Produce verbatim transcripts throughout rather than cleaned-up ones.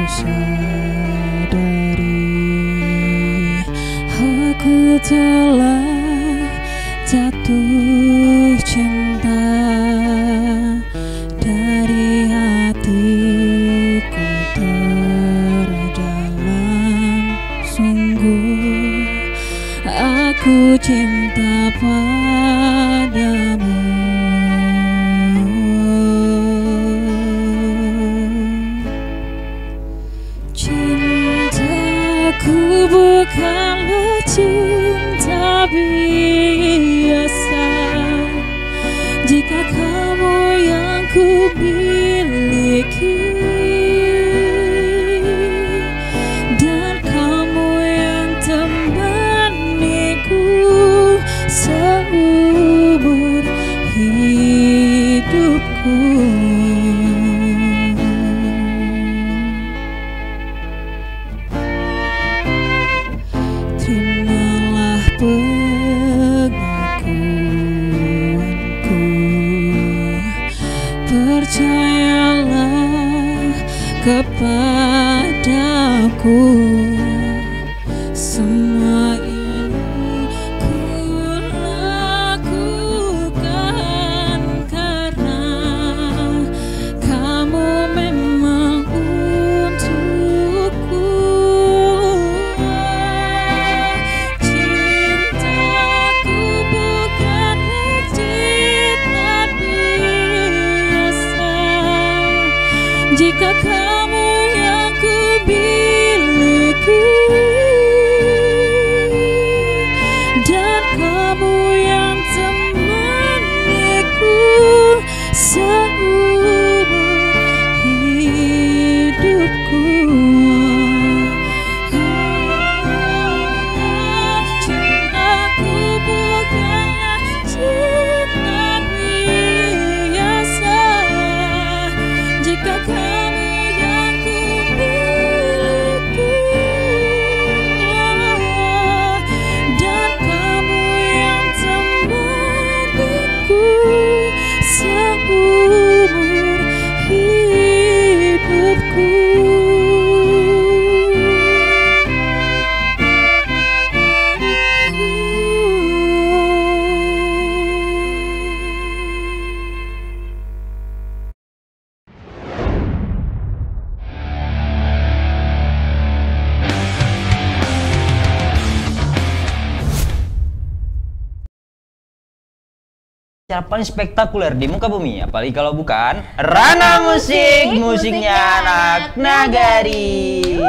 sadari aku telah jatuh cinta dari hatiku terdalam. Sungguh aku cinta padamu. Cintaku bukanlah cinta biasa. Jika kamu yang ku miliki dan kamu yang temaniku seumur hidupku, terimalah pengakuanku. Percayalah kepadaku, semua ini ku lakukan karena kamu memang untukku. Cintaku bukanlah cinta biasa. Jika kamu yang ku miliki dan kamu yang temaniku seumur hidupku. Cintaku bukanlah cinta biasa. Jika kamu yang ku miliki dan kamu yang temaniku seumur hidupku. Acara paling spektakuler di muka bumi, apalagi kalau bukan Rana Musik, musiknya anak Nagari.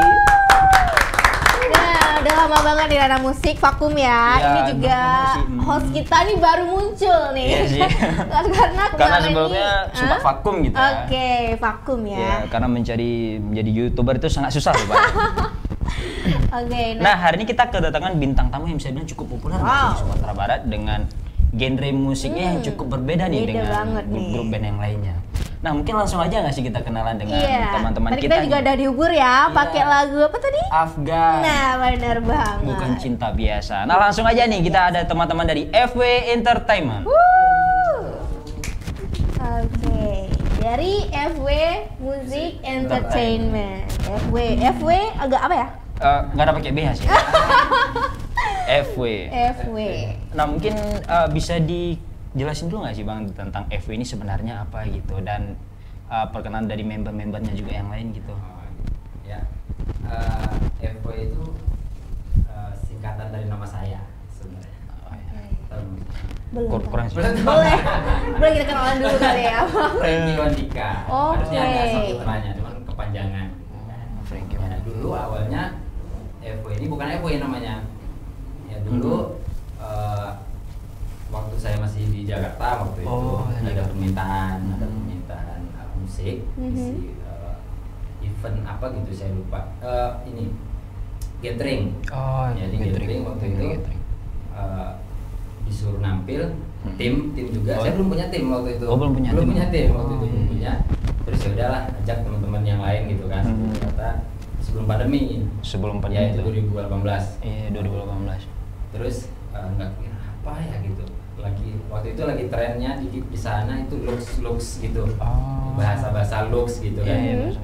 Nah, udah lama banget di Rana Musik, vakum ya. Ya, Ini juga masih, host kita nih baru muncul nih. Iya sih. Karena Karena kemarin sebelumnya nih- suka Hah? vakum gitu ya. Oke, vakum ya. Ya, karena mencari menjadi YouTuber itu sangat susah loh, Pak. Oke, Nah, hari ini kita kedatangan bintang tamu yang bisa bilang cukup populer Wow. di Sumatera Barat dengan genre musiknya yang cukup berbeda nih beda dengan banget nih. grup-grup band yang lainnya. Nah, mungkin langsung aja nggak sih kita kenalan dengan Iya. teman-teman Tadi kita, kita juga nih. udah dihubur ya, pakai Iya. lagu apa tadi? Afgan. Nah, benar banget. Bukan cinta biasa. Nah, langsung aja nih kita ada teman-teman dari F W Entertainment. Wuh. Oke, dari F W Music Entertainment. F W, F W agak apa ya? Eh, nggak ada pakai B H sih. F W. F W. Nah, mungkin eh, bisa dijelasin dulu nggak sih Bang tentang F W ini sebenarnya apa gitu, dan eh, perkenalan dari member-membernya juga yang lain gitu. Ya, uh, F W itu uh, singkatan dari nama saya sebenarnya. Oh, ya. Tahu? Belum. Kur- kurang sih. Boleh. Boleh kita kenalan dulu kali ya. Frankie Wandika. Oke. Harusnya ada satu namanya, cuman kepanjangan. Oh, Frankie Ya, Wandika. dulu awalnya F W ini bukan F W namanya. Ya dulu uh, waktu saya masih di Jakarta waktu itu Oh, ada Jakarta. permintaan, ada Hmm. permintaan uh, musik, Mhm. isi uh, event apa gitu saya lupa. Uh, ini gathering. Oh, Jadi gathering. gathering waktu itu Gathering. uh, disuruh nampil Hmm. tim tim juga. Oh. Saya belum punya tim waktu itu. Oh, belum punya belum tim. punya tim waktu itu Oh, belum iya. punya. Terus ya udahlah ajak teman-teman yang lain gitu kan. Hmm. Kata sebelum pandemi. Sebelum Ya pandemi itu itu. dua ribu delapan belas. Iya, dua ribu delapan belas. Terus uh, nggak kira apa ya gitu. Lagi waktu itu lagi trennya di di sana itu looks looks gitu. Oh. Bahasa-bahasa looks gitu Iya, kan. iya, bahasa-bahasa.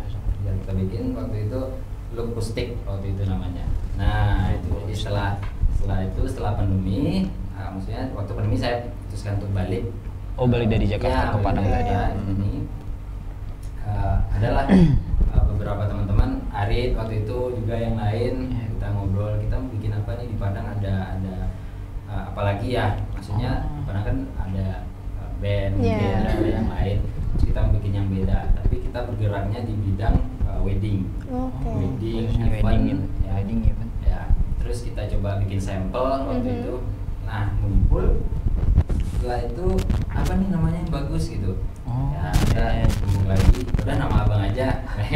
Ya, kita bikin waktu itu Lukustik waktu itu namanya. Nah itu jadi setelah setelah itu setelah pandemi, uh, maksudnya waktu pandemi saya putuskan untuk balik. Oh, balik dari Jakarta Ya, ke Padang balik tadi. ya, ini uh, adalah uh, beberapa teman-teman Arit waktu itu juga yang lain, kita ngobrol kita mau bikin apa nih di Padang, ada ada uh, apalagi ya, maksudnya Oh. Padang kan ada uh, band, Yeah. mungkin ada yang lain, terus kita mau bikin yang beda, tapi kita bergeraknya di bidang uh, wedding. Oke. Wedding, Khususnya event, wedding gitu. ya. Wedding event. Ya, terus kita coba bikin sampel waktu Mhm. itu. Nah, ngumpul. Setelah itu apa nih namanya yang bagus gitu. Oh, Ya, kita iya. ngomong lagi. Udah nama abang aja.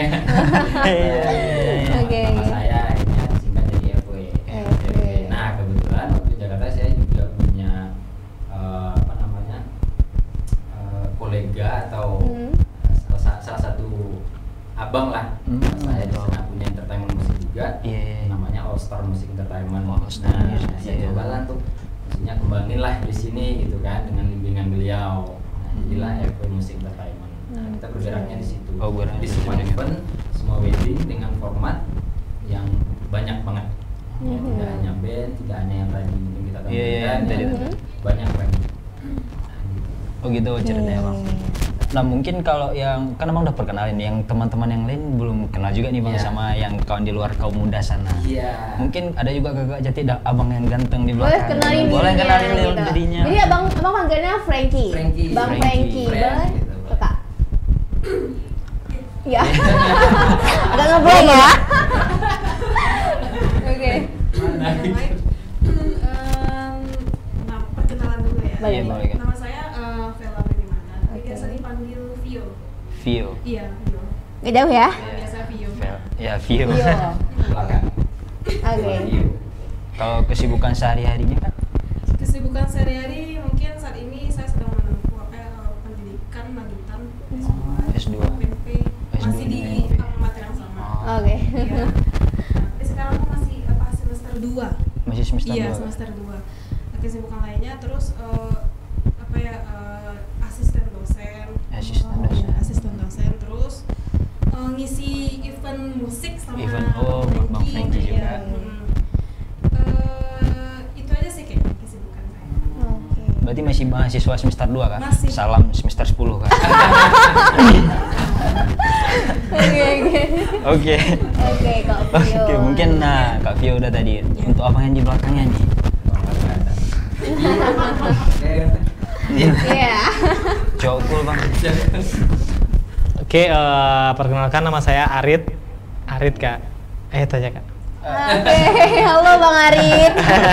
Nama- Oke, Nama oke. saya akhirnya singkat jadi F W. F W. Nah, kebetulan waktu di Jakarta saya juga punya eh, apa namanya? eh, kolega atau Hmm. salah, sa- salah satu abang lah. Hmm, Saya di betul. sana punya entertainment musik juga. Iya, iya. Namanya All Star Music Entertainment. All Star Nah, Music, saya iya. coba lah tuh maksudnya kembangin lah di sini gitu kan dengan bimbingan beliau. Nah, jadilah F W Music Entertainment. Nah, kita bergeraknya di situ. Oh, bergerak Di di semua situ juga. event, semua wedding dengan format yang banyak banget. Ya, Mhm. tidak hanya band, tidak hanya yang tadi mungkin kita Iya, iya, tampilkan, tadi ya, tadi. banyak lagi. Nah, gitu. Oh gitu ceritanya bang. Nah mungkin kalau yang kan abang udah perkenalin, yang teman-teman yang lain belum kenal juga nih bang Iya. sama yang kawan di luar kaum muda sana. Iya. Mungkin ada juga kakak jati da- abang yang ganteng di Boleh belakang. kenalin Boleh dirinya, kenalin gitu. dirinya. Jadi abang abang panggilnya Frankie. Frankie. Bang Frankie. Frankie. Frank, Boleh? gitu. Kakak. Ya. Agak ngebleng ya. Oke. Baik. Em, nah, perkenalan dulu ya. Baik. Iya, boleh, Kak. Nama saya eh, Vela Benimana. Tapi Oke. biasa dipanggil Vio. Vio. Iya, Vio. Gak jauh ya? Ya, biasa Vio. Vel- Ya Vio. Iya. Belakang. Oke. Iya. Kalau kesibukan sehari-harinya kan? Kesibukan sehari-hari mungkin saat ini saya sedang menempuh apa ya, eh, pendidikan lanjutan S dua. S dua. U N P. S dua Masih di U N P. eh, materi yang sama. Oh. Oke. Iya. Tapi sekarang aku masih apa semester dua. Masih semester Iya, dua. semester dua. Nah, kesibukan lainnya terus eh, apa ya eh, asisten dosen. Asisten Oh, dosen. iya, asisten dosen terus eh, ngisi event musik sama Event, oh, Bang Frankie juga. Iya, mm. Eh, itu aja sih kayaknya kesibukan saya. Oke. Berarti masih mahasiswa semester dua kan? Masih. Salam semester sepuluh kan? Oke oke. Oke. Oke Kak Vio. Oke, mungkin nah Kak Vio udah tadi. Untuk abang yang di belakangnya nih. Iya. Cowok cool bang. Oke, eh, perkenalkan nama saya Arit. Arit kak. Eh itu aja kak. Oke, halo Bang Arit.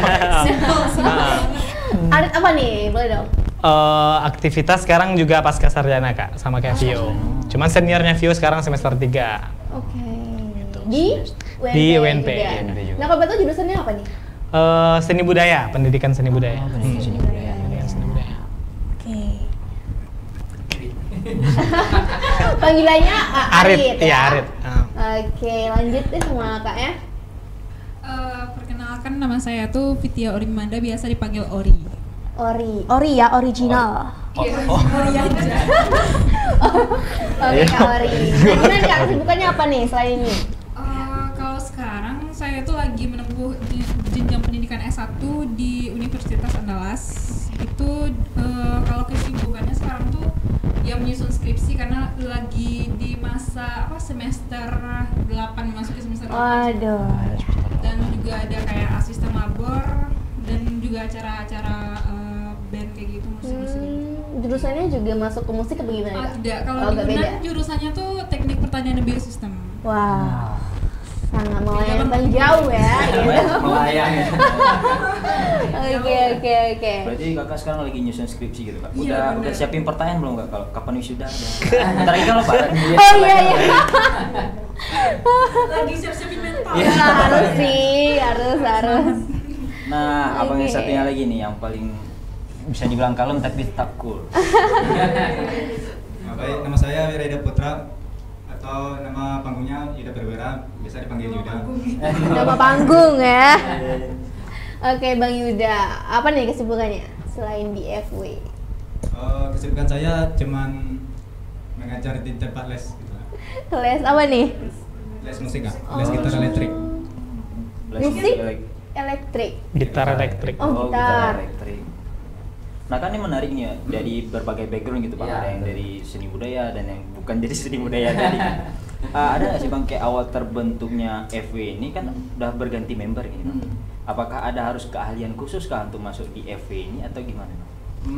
Arit apa nih? Boleh dong. Eh, aktivitas sekarang juga pasca sarjana kak, sama kayak Vio. Cuman seniornya Vio sekarang semester tiga. Oke. Gitu. Di Di U N P. juga. U N P juga. Nah, kalau betul jurusannya apa nih? Eh, seni budaya, pendidikan seni budaya. Oh, pendidikan seni budaya. Pendidikan seni budaya. Oke. Panggilannya uh, Arit, Arit, iya ya? Arit. Ah. Oke, lanjut deh sama kakaknya. Eh, perkenalkan nama saya tuh Vidya Orimanda, biasa dipanggil Ori. Ori. Ori ya, original. Oh, oh. Ori aja. Oke, Kak Ori. Nah, gimana nih Kak, kesibukannya apa nih selain ini? Eh, kalau sekarang saya tuh lagi menempuh di- jenjang pendidikan S satu di Universitas Andalas. Itu eh, kalau kesibukannya sekarang tuh ya menyusun skripsi karena lagi di masa apa semester delapan memasuki semester delapan. Waduh. Dan juga ada kayak asisten labor dan juga acara-acara eh, band kayak gitu musik-musik. Hmm, jurusannya juga masuk ke musik apa gimana Oh, Kak? tidak, kalau Oh, di nggak beda. Unan jurusannya tuh teknik pertanian dan biosistem. Wah, sangat melayangkan jauh ya. Gitu. Melayang ya. Oke oke oke. Berarti kakak sekarang lagi nyusun skripsi gitu kak? Iya, Udah bener. udah siapin pertanyaan belum kak? Kalau kapan wisuda? Bentar lagi kan lo pak. Oh iya iya. Lagi siap-siapin mental. Ya, harus sih, harus harus. Nah, abang yang Oke. satunya lagi nih yang paling bisa dibilang kalem tapi tetap cool. Nah, baik, nama saya Wireda Putra atau nama panggungnya Yuda Perwira, biasa dipanggil Yuda. Nama panggung ya. Oke Bang Yuda, apa nih kesibukannya selain di F W? Eh, kesibukan saya cuman mengajar di tempat les. Gitu. Les apa nih? Les musik nggak? Les gitar elektrik. Musik elektrik. Gitar elektrik. Oh, gitar. elektrik. Nah kan ini menarik nih ya, dari berbagai background gitu Bang, Ya, ada yang betul. dari seni budaya dan yang bukan dari seni budaya tadi. Uh, ada nggak sih Bang kayak awal terbentuknya F W ini kan udah berganti member gitu Bang. Hmm. Apakah ada harus keahlian khusus kah untuk masuk di F W ini atau gimana Bang?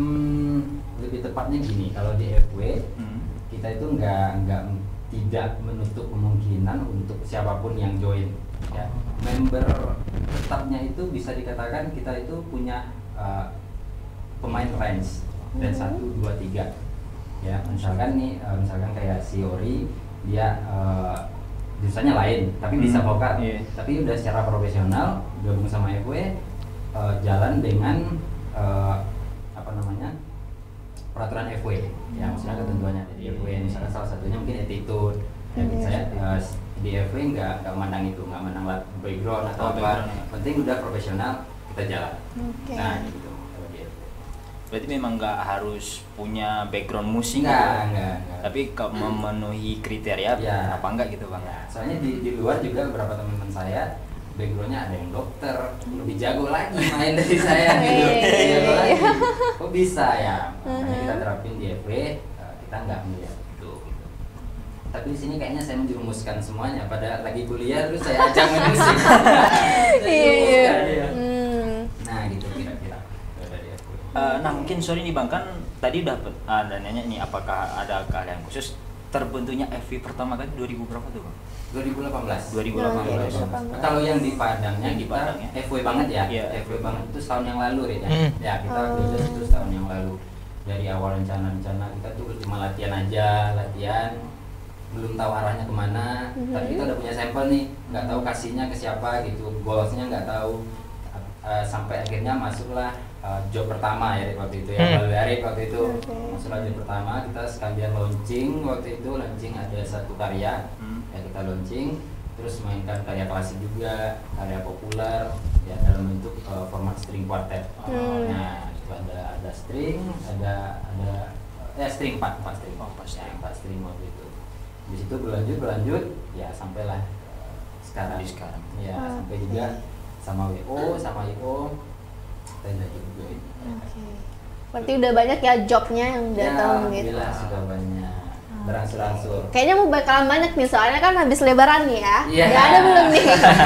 Hmm, lebih tepatnya gini, kalau di F W Hmm. kita itu nggak nggak tidak menutup kemungkinan untuk siapapun yang join. Ya. Member tetapnya itu bisa dikatakan kita itu punya uh, pemain range dan satu dua tiga. Ya, misalkan nih, uh, misalkan kayak si Ori dia uh, jurusannya lain, tapi bisa Hmm, vokal. iya. Tapi udah secara profesional gabung sama F W, uh, jalan dengan uh, apa namanya peraturan F W. Ya, maksudnya ketentuannya dari F W. Misalkan salah satunya mungkin attitude. Ya, Hmm. saya uh, di F W nggak nggak memandang itu, nggak memandang lat- background atau Oh, apa. background. Penting udah profesional, kita jalan. Oke. Nah, gitu. Kalau di F W. Berarti memang nggak harus punya background musik Enggak, gitu. enggak, enggak. Tapi kalau memenuhi kriteria Ya. apa enggak gitu Bang? Ya, soalnya di, di luar juga beberapa teman-teman saya backgroundnya ada yang dokter, lebih jago lagi main dari saya gitu. Lebih jago lagi. Kok bisa ya? Makanya kita terapin di F W, eh, kita nggak melihat itu. Gitu. Tapi di sini kayaknya saya menjerumuskan semuanya. Pada lagi kuliah terus saya ajak main musik. Saya Iya, iya. jerumuskan, iya. Hmm. Nah gitu kira-kira kalau dari F W. Eh, nah mungkin sorry nih Bang, kan tadi udah uh, ada nanya nih apakah ada keahlian khusus terbentuknya F W pertama kali dua ribu berapa tuh Bang? dua ribu delapan belas. dua ribu delapan belas. dua ribu delapan belas. Kalau yang di Padangnya Yang di kita Padangnya. F W banget ya. Iya. F W banget itu setahun yang lalu ya. Hmm. Ya kita Oh. belajar itu setahun yang lalu. Dari awal rencana-rencana kita tuh cuma latihan aja, latihan belum tahu arahnya kemana. Mhm. Tapi kita udah punya sampel nih, nggak tahu kasihnya ke siapa gitu, goalsnya nggak tahu. Uh, sampai akhirnya masuklah uh, job pertama ya waktu itu ya, Hmm. Balu Arif waktu itu Oke. masuklah job pertama, kita sekalian launching waktu itu, launching ada satu karya Hmm. ya kita launching, terus mainkan karya klasik juga, karya populer ya dalam bentuk uh, format string quartet. Hmm. Nah itu ada ada string, ada ada eh string empat empat string, Oh, empat Ya, string. empat string waktu itu. Di situ berlanjut berlanjut ya sampailah uh, sekarang. Di sekarang. Ya Oke. sampai juga sama W O sama I O kita lanjut juga ini. Oke. Berarti udah banyak ya jobnya yang Ya, datang gitu. alhamdulillah sudah banyak berangsur-angsur. Kayaknya mau bakalan banyak nih soalnya kan habis lebaran nih ya. Iya. Udah ada belum nih?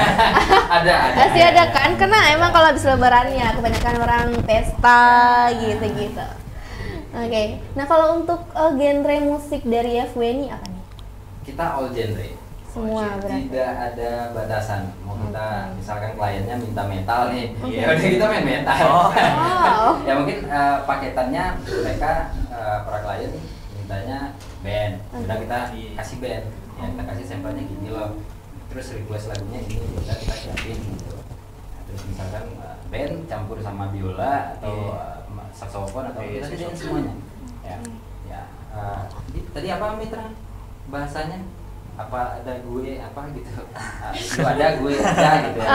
ada ada. Masih ada kan? Karena emang kalau habis lebaran ya kebanyakan orang pesta gitu-gitu. Oke. Nah, kalau untuk uh, genre musik dari F W ini apa nih? Kita all genre. Semua berarti. Tidak ada batasan. Mau kita misalkan kliennya minta metal nih, Oke. ya udah kita main metal. Oh. Wow. Ya mungkin eh, paketannya mereka eh, para klien mintanya band, udah kita kasih band, ya kita kasih sampelnya gini loh. Terus request lagunya ini, udah kita siapin gitu. Nah, terus misalkan eh, band campur sama biola atau eh, saksofon atau Iya, kita sediain saksofon. semuanya. Ya, ya. eh, di- tadi apa Mitra bahasanya? Apa ada gue apa gitu? Ah, itu ada gue ada gitu ya.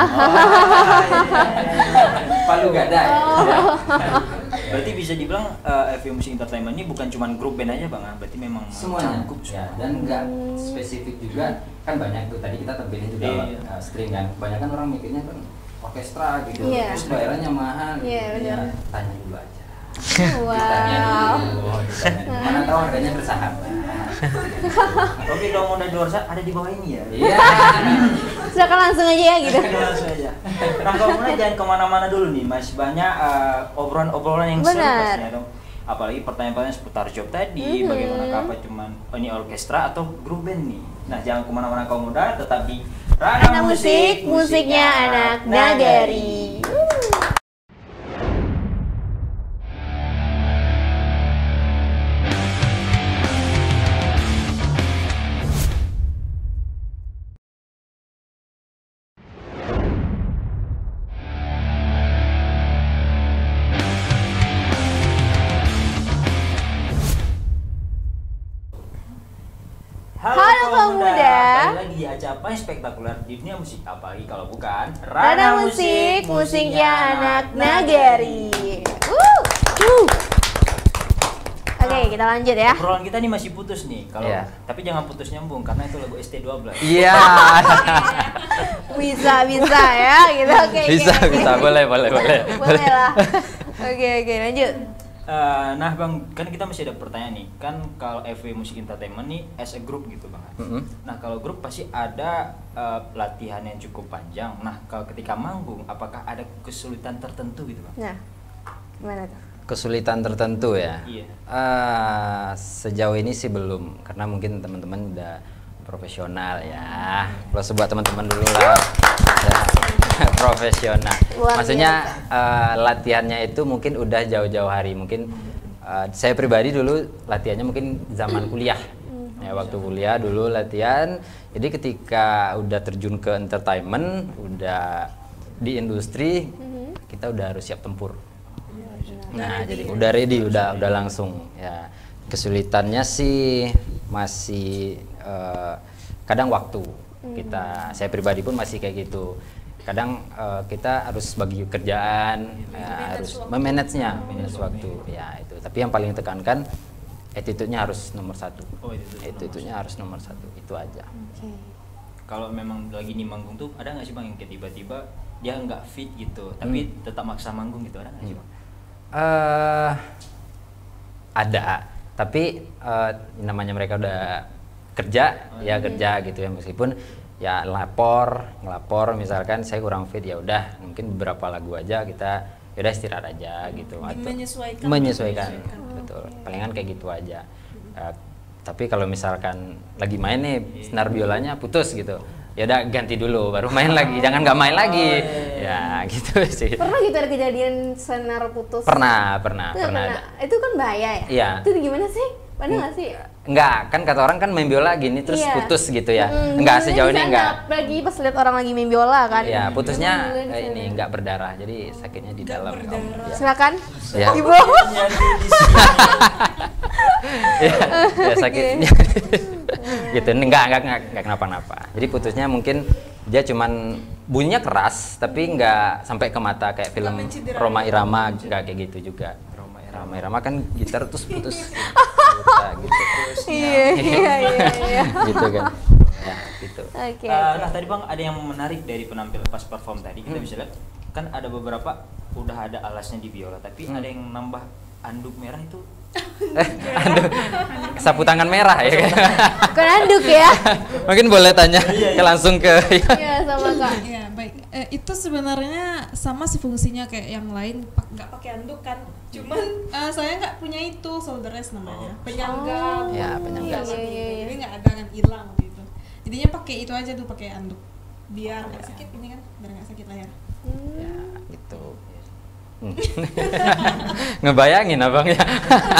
Palu gak ada ya. ya. Berarti bisa dibilang uh, F W Music Entertainment ini bukan cuma grup band aja Bang, ah? Berarti memang Semuanya cakup ya, semua. dan nggak spesifik juga, kan banyak tuh tadi kita tampilin juga Iya. uh, string kan, banyak kan orang mikirnya kan orkestra gitu, Iya. terus bayarannya mahal. Iya, gitu. benar. Ya, tanya dulu aja. Ditanya Wow. dulu, ditanya dulu. Mana tahu harganya bersahabat. Oke, kalau mau dari luar sana ada di bawah ini ya. Iya. Silakan langsung aja ya gitu. Langsung aja. Nah, kalau mulai jangan kemana-mana dulu nih, masih banyak uh, obrolan-obrolan yang seru Benar. pastinya dong. Apalagi pertanyaan-pertanyaan seputar job tadi, Mhm. bagaimana apa cuman oh, ini orkestra atau grup band nih. Nah, jangan kemana-mana kaum muda, tetap di Anak musik, musiknya anak nagari. Halo, Halo, kaum muda. Kembali lagi di acara paling spektakuler di dunia musik, apalagi kalau bukan Rana musik, musiknya anak nagari. Wuh, wuh. Oke, kita lanjut ya. Obrolan kita nih masih putus nih. Kalau Iya. tapi jangan putus nyambung karena itu lagu S T dua belas. Iya. Bisa bisa ya gitu. Oke. oke, Bisa oke. bisa boleh boleh boleh. Boleh lah. Oke oke lanjut. Eh, nah bang, kan kita masih ada pertanyaan nih. Kan kalau F W Music Entertainment nih as a group gitu bang. Mm-mm. Nah kalau grup pasti ada eh, latihan yang cukup panjang. Nah kalau ketika manggung, apakah ada kesulitan tertentu gitu bang? Nah gimana tuh? Kesulitan tertentu ya. Iya. Ah, sejauh ini sih belum, karena mungkin teman-teman udah profesional ya. Plus buat teman-teman dulu lah. Ya, profesional. Luar Maksudnya eh, latihannya itu mungkin udah jauh-jauh hari. Mungkin eh, saya pribadi dulu latihannya mungkin zaman kuliah. Ya, waktu kuliah dulu latihan. Jadi ketika udah terjun ke entertainment, udah di industri, kita udah harus siap tempur. Nah, jadi udah ready, udah udah langsung ya. Kesulitannya sih masih eh, kadang waktu. Kita saya pribadi pun masih kayak gitu. Kadang eh, kita harus bagi kerjaan, ya, harus memanage-nya, manage waktu. Ya, itu. Tapi yang paling tekankan attitude-nya harus nomor satu. Oh, attitude Attitude-nya harus nomor satu, itu aja. Oke. Kalau memang lagi nih manggung tuh ada nggak sih bang yang kayak tiba-tiba dia nggak fit gitu, tapi tetap maksa manggung gitu, ada nggak sih bang? eh ada, tapi eh, namanya mereka udah kerja, ya kerja gitu ya, meskipun ya lapor, ngelapor misalkan saya kurang fit, ya udah mungkin beberapa lagu aja kita ya udah istirahat aja gitu, atau Menyesuaikan. menyesuaikan, Menyesuaikan. betul, palingan kayak gitu aja. Eh, tapi kalau misalkan lagi main nih senar biolanya putus gitu, ya udah ganti dulu baru main lagi, jangan nggak main lagi, ya gitu sih. Pernah gitu ada kejadian senar putus? Pernah, pernah, Itu pernah pernah. ada. Itu kan bahaya ya? Iya. Itu gimana sih? Pernah nggak sih? Enggak, kan kata orang kan main biola gini terus Iya. putus gitu ya. Mm, Enggak, dulunya sejauh ini bisa enggak. Apalagi pas lihat orang lagi main biola kan. Ya, putusnya Dulunya eh, bisa. ini enggak berdarah. Jadi sakitnya di dalam. Om. Ya. Silakan. Ya. Ibu. ya, ya sakitnya. gitu. Enggak, enggak, enggak, enggak kenapa-napa. Jadi putusnya mungkin dia cuman bunyinya keras tapi enggak sampai ke mata kayak film menciderai. Roma Irama, enggak kayak gitu juga. Roma Irama, Roma Irama kan gitar terus putus. Buta, gitu. Iya iya iya. iya. gitu kan. Ya, gitu. Oke. Eh, oke. nah tadi bang ada yang menarik dari penampilan pas perform tadi, kita bisa lihat kan ada beberapa udah ada alasnya di biola, tapi ada yang nambah anduk merah itu. Eh, aduh, sapu tangan merah ya kan? Bukan anduk ya? Mungkin boleh tanya ke langsung ke Iya sama kak. Ya baik. Eh, itu sebenarnya sama sih fungsinya kayak yang lain. Pak- Nggak pakai anduk kan, cuman eh, saya nggak punya itu solder rest namanya, penyangga. Oh. Ya, penyangga. Iya, Iya, iya, iya. Jadi nggak ada kan hilang gitu. Jadinya pakai itu aja tuh, pakai anduk biar nggak sakit ini kan, biar nggak sakit layar. ya gitu. Hmm. Ngebayangin abang ya.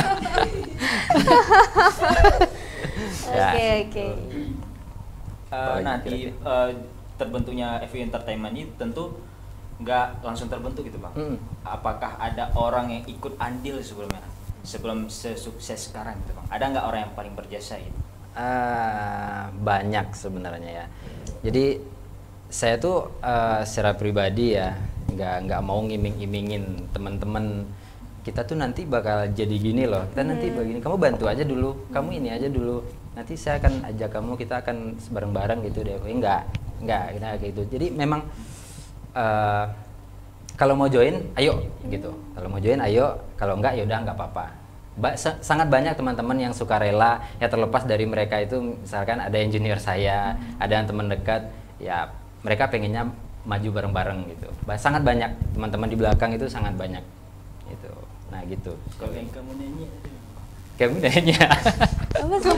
Ya. Oke oke. Eh, nah di eh, terbentuknya F W Entertainment ini tentu nggak langsung terbentuk gitu bang. Mm. Apakah ada orang yang ikut andil sebelumnya, sebelum sesukses sekarang gitu bang? Ada nggak orang yang paling berjasa gitu? Ah, banyak sebenarnya ya. Jadi saya tuh eh, secara pribadi ya nggak nggak mau ngiming-imingin teman-teman kita tuh nanti bakal jadi gini loh, kita nanti begini, kamu bantu aja dulu, kamu ini aja dulu, nanti saya akan ajak kamu, kita akan bareng-bareng gitu deh. Enggak, enggak, kita kayak gitu. Jadi memang eh, kalau mau join, ayo gitu. Kalau mau join, ayo. Kalau enggak, ya udah nggak apa-apa. Ba- sa- sangat banyak teman-teman yang suka rela, ya terlepas dari mereka itu, misalkan ada yang junior saya, ada yang teman dekat, ya mereka pengennya maju bareng-bareng gitu. Ba- sangat banyak teman-teman di belakang itu sangat banyak gitu. Nah gitu. Kalau yang kamu nyanyi, Kamu nanya. Apa sih?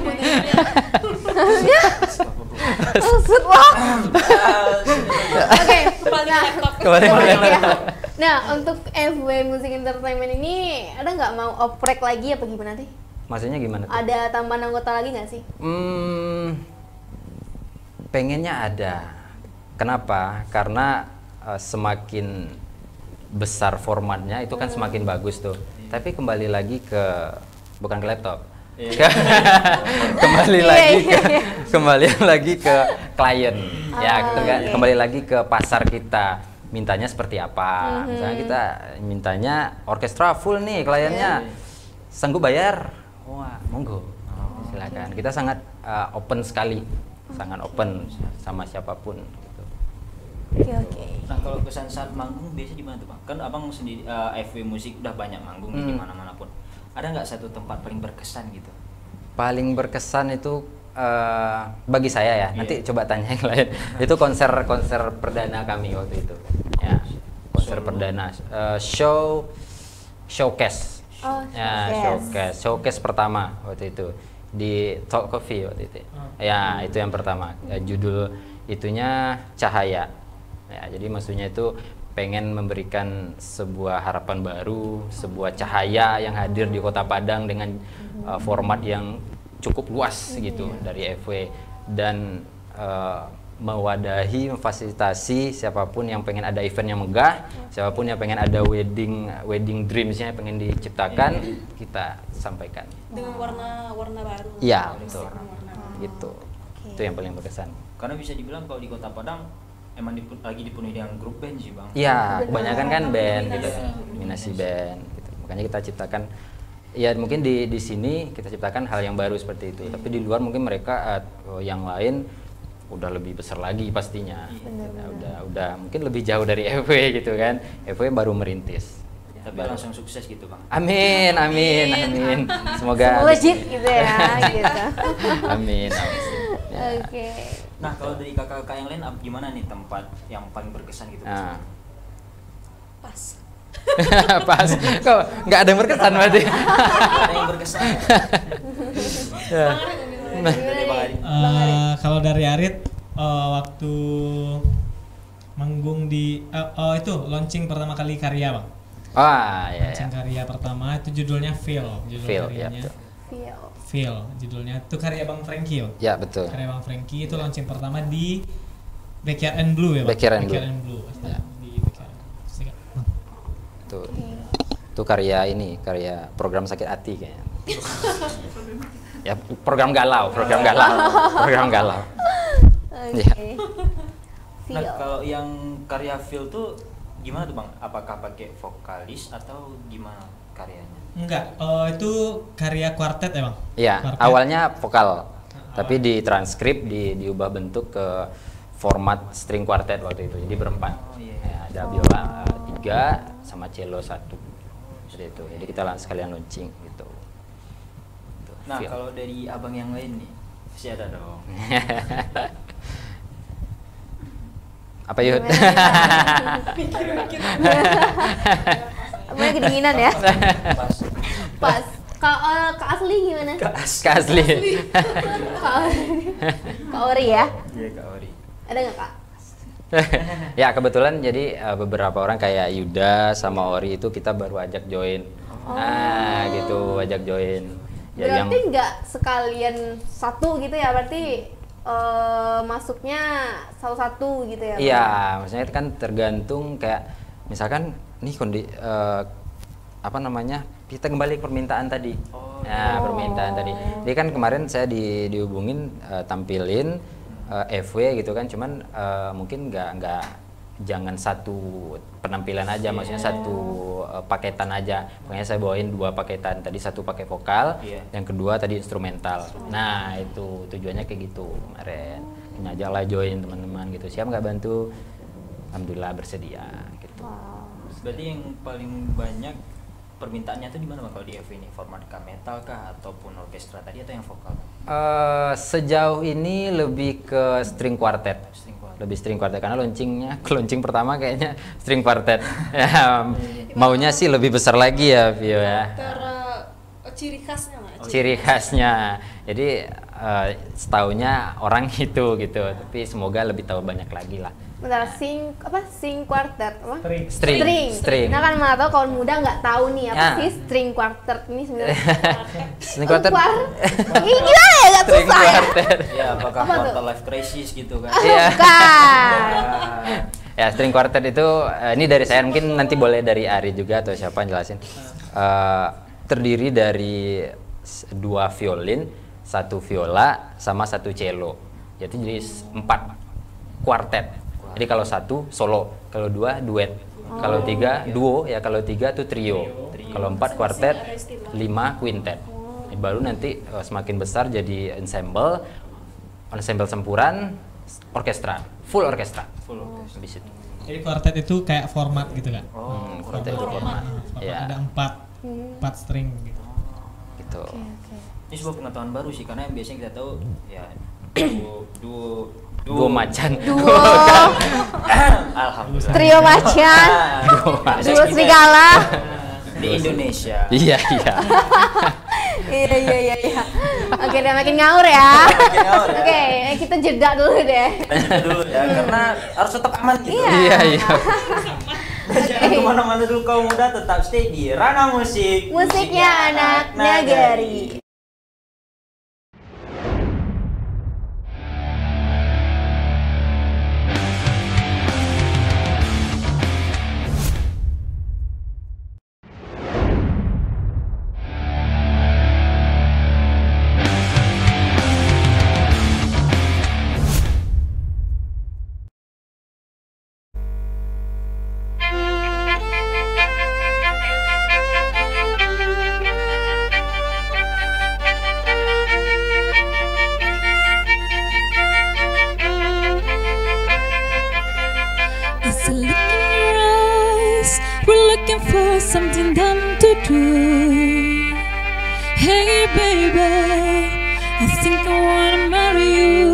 Maksud lo? Oke. Kembali Nah, laptop. Kembali ke Iya. laptop. Nah, untuk F W Music Entertainment ini ada nggak mau oprek lagi apa gimana sih? Maksudnya gimana tuh? Ada tambahan anggota lagi nggak sih? Hmm, pengennya ada. Kenapa? Karena eh, semakin besar formatnya itu kan semakin bagus tuh. Tapi kembali lagi ke bukan ke laptop. kembali Iya, lagi iya, ke iya. kembali lagi ke klien. Ya, Ah, kega- oke. kembali lagi ke pasar kita. Mintanya seperti apa? Misalnya kita mintanya orkestra full nih kliennya. Sanggup bayar? wah monggo, silakan. Kita sangat uh, open sekali, sangat open sama siapapun. Gitu. Oke oke. Nah kalau kesan saat manggung biasanya di mana tuh bang? Kan abang sendiri uh, F W Musik udah banyak manggung Hmm. di mana-mana pun. Ada nggak satu tempat paling berkesan gitu? Paling berkesan itu uh, bagi saya ya. Nanti Iya. coba tanya yang lain. Itu konser konser perdana kami waktu itu. Ya, konser Solo. perdana. Uh, show showcase. Oh, Ya, showcase. showcase. Showcase pertama waktu itu di Talk Coffee waktu itu. Ya, itu yang pertama. Ya, judul itunya Cahaya. Ya, jadi maksudnya itu pengen memberikan sebuah harapan baru, sebuah cahaya yang hadir di Kota Padang dengan uh, format yang cukup luas gitu dari F W dan uh, mewadahi, memfasilitasi siapapun yang pengen ada event yang megah, siapapun yang pengen ada wedding wedding dreamsnya pengen diciptakan, kita sampaikan. Dengan warna-warna baru. Iya, Konsep betul. warna baru. Gitu. Oke. Itu yang paling berkesan. Karena bisa dibilang kalau di Kota Padang emang dipu- lagi dipenuhi dengan grup band sih bang. Iya, kebanyakan kan band gitu, Dominasi. dominasi band gitu. Makanya kita ciptakan ya mungkin di di sini kita ciptakan hal yang baru seperti itu. Tapi di luar mungkin mereka uh, yang lain udah lebih besar lagi pastinya. Ya, udah udah mungkin lebih jauh dari F W gitu kan. F W baru merintis. Tapi Baru. langsung sukses gitu bang. Amin, amin, amin. Semoga Legit gitu ya, gitu. Amin. amin. Ya. Oke. Nah kalau dari kakak-kakak yang lain ap- gimana nih tempat yang paling berkesan gitu? Nah. Pas. Pas. Kok nggak ada yang berkesan berarti? Ada yang berkesan. Ya. Gimana nih? Bang Ari. Eh, kalau dari Arit eh, waktu manggung di eh, oh itu launching pertama kali karya bang. Wah, ya, ya. Launching karya pertama itu judulnya Feel, judul Feel, ya, karyanya. betul. Feel. Feel, judulnya itu karya Bang Frankie bang. Ya, betul. Karya Bang Frankie itu launching pertama di Backyard and Blue ya bang. Backyard and Blue. and Blue. Ya. Di Backyard. Sikat. Tuh. Itu karya ini, karya program sakit hati kayaknya. Ya, program galau, program galau. Program galau. Oke. Ya. Nah Feel. kalau yang karya Phil tuh gimana tuh bang? Apakah pakai vokalis atau gimana karyanya? Enggak, eh, itu karya kuartet ya bang. Iya, Kuartet. awalnya vokal. Tapi di transkrip di diubah bentuk ke format string quartet waktu itu. Jadi berempat. Oh, iya. Ya, ada biola uh, tiga sama cello satu. Seperti itu. Jadi kita langsung sekalian launching gitu. Tuh, Nah feel. kalau dari abang yang lain nih pasti ada dong. Apa yuk? Mulai kedinginan ya. Pas. Pas. Kak eh, Kak Asli gimana? Kak Asli. Kak Ori. Kak Ori ya. Iya Kak Ori. Ada nggak Kak? Ya kebetulan jadi uh, beberapa orang kayak Yuda sama Ori itu kita baru ajak join. Nah gitu ajak join. Ya, Berarti nggak sekalian satu gitu ya? Berarti eh, masuknya satu-satu gitu ya? Kak? Iya, maksudnya itu kan tergantung kayak misalkan nih kondi eh, apa namanya kita kembali ke permintaan tadi. Oh, Nah, permintaan tadi. Jadi kan kemarin saya di, dihubungin eh, tampilin eh, F W gitu kan, cuman eh, mungkin nggak nggak jangan satu penampilan aja, maksudnya satu eh, paketan aja. Makanya saya bawain dua paketan. Tadi satu pakai vokal, Iya. yang kedua tadi instrumental. Nah, itu tujuannya kayak gitu kemarin. Ngajaklah join teman-teman gitu. Siap nggak bantu? Alhamdulillah bersedia gitu. Berarti yang paling banyak permintaannya tuh di mana bang kalau di F W ini? Format K metal kah ataupun orkestra tadi atau yang vokal? Eh, sejauh ini lebih ke string quartet. String quartet. Lebih string quartet karena launchingnya, launching pertama kayaknya string quartet. Ya, maunya sih lebih besar lagi ya, Vio ya. Ter eh, ciri khasnya lah. Ciri khasnya. Jadi eh, setaunya orang itu gitu, tapi semoga lebih tahu banyak lagi lah. Bentar, sing apa? Sing quartet apa? String. String, String. string. Nah kan mana tahu kawan muda nggak tahu nih apa Ya. sih string quartet ini sebenarnya. String quartet. Kuar- Ini gimana ya? Gak String susah ya? quartet. Ya apakah Apa tuh? quarter life crisis gitu kan? Iya. Bukan. Ya, string quartet itu eh, ini dari saya, mungkin nanti boleh dari Ari juga atau siapa yang jelasin. Eh, terdiri dari s- dua violin, satu viola, sama satu cello. Jadi jadi s- empat quartet. Jadi kalau satu solo, kalau dua duet, kalau tiga duo, ya kalau tiga tuh trio, kalau empat quartet, lima quintet. Jadi baru nanti uh, semakin besar jadi ensemble, ensemble campuran, orkestra, full orkestra. Full orkestra. Habis itu. Jadi quartet itu kayak format gitu kan? Oh, quartet itu format. Format Ya. ada empat, empat string gitu. Gitu. Oke, oke. Ini sebuah pengetahuan baru sih, karena yang biasanya kita tahu ya duo duo Duo macan. Duo, Alhamdulillah. trio macan, Duo macan. duo serigala. Di Indonesia. Iya, iya. Iya iya iya iya. Oke, udah makin ngawur ya. Makin ngawur ya. Oke, kita jeda dulu deh. dulu ya, karena harus tetap aman gitu. Iya. Iya, iya. Jangan kemana-mana dulu kaum muda, tetap stay di Ranah Musik. Musiknya anak negeri. It's a look in your eyes. We're looking for something dumb to do. Hey baby, I think I wanna marry you.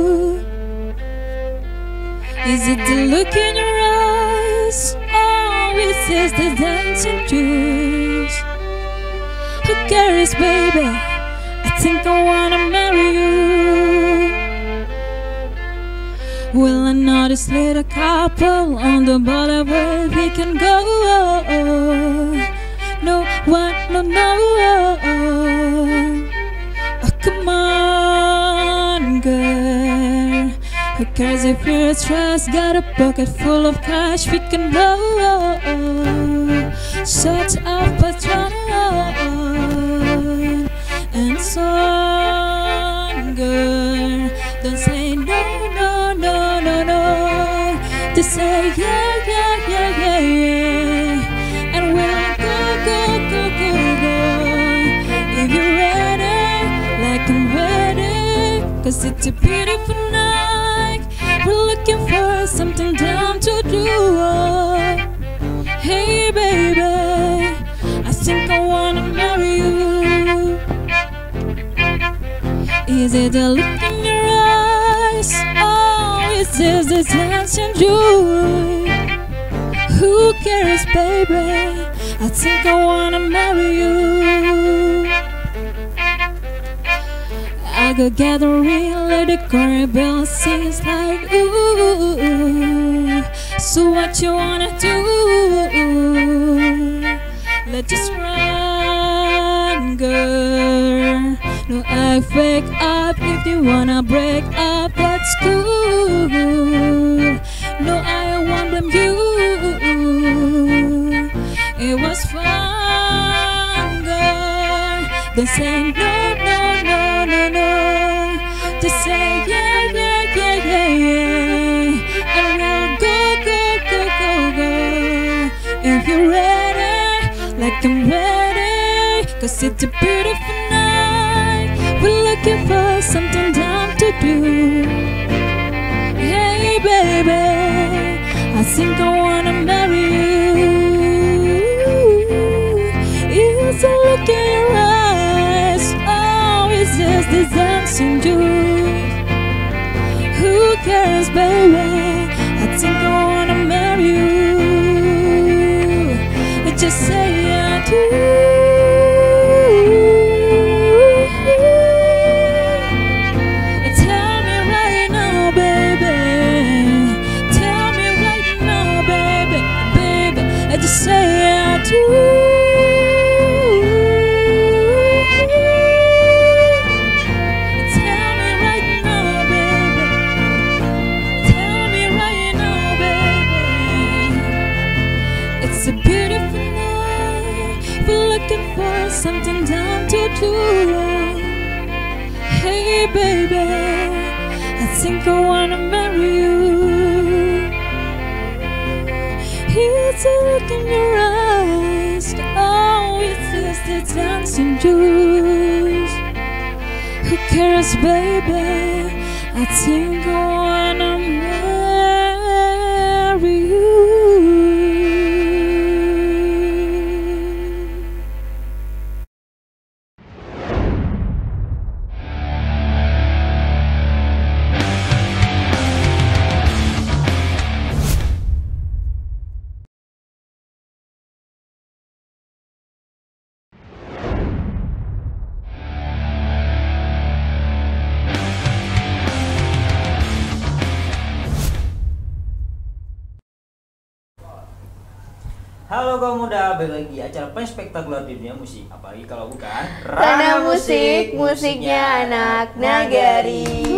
Is it the look in your eyes? Oh, it says the dancing juice. Who cares, baby? I think I wanna marry you. Well, I know this little couple on the border where we can go. No, what, no, no. Oh, come on, girl. Who cares if you're stressed? Got a pocket full of cash, we can blow. Such a patron and son, girl. Don't say no, no, no, no, no. Just say yeah, yeah, yeah, yeah, yeah. And we'll go, go, go, go, go. If you're ready, like I'm ready. Cause it's a beautiful night. We're looking for something down to do. Hey baby, I think I wanna marry you. Is it the look in your eyes? Oh, is this the dancing joy? Who cares, baby? I think I wanna marry you. I go gather real at the corner bell sings like ooh. So what you wanna do? Let's just run, girl. No, I fake up if you wanna break up, that's cool. No, I won't blame you. It was fun, girl. Don't say no, no, no, no, no. Just say yeah, yeah, yeah, yeah, yeah. And we'll go, go, go, go, go. If you're ready, like I'm ready. Cause it's a beautiful night. We're looking for something dumb to do. Hey baby, I think I wanna marry you. It's a look in your eyes. Oh, it's just this dancing dude. Who cares, baby? I think I wanna marry you. Just say I do. Tell me right now, baby. Tell me right now, baby, baby. I just say I do. Tell me right now, baby. Tell me right now, baby. It's a beautiful night. We're looking for something down to do. Hey baby, I think I wanna marry you. It's a look in your eyes. Oh, it's just a dancing joy. 'Cause baby, I think I wanna marry you. Halo kaum muda, balik lagi di acara paling spektakuler di dunia musik. Apalagi kalau bukan Ranah Musik, musiknya anak nagari.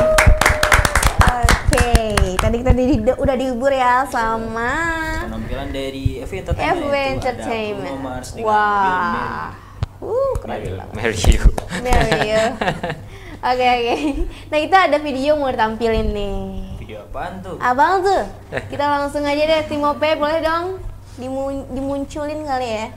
Oke, tadi kita di, udah dihibur ya sama penampilan dari F W Entertainment. F W itu Entertainment. ada Bruno Mars dengan Wah, uh keren Mary. banget. Marry you. Marry you. Oke oke. Nah kita ada video mau ditampilin nih. Video apaan tuh? Abang tuh, kita langsung aja deh. Tim O P boleh dong dimun dimunculin kali ya.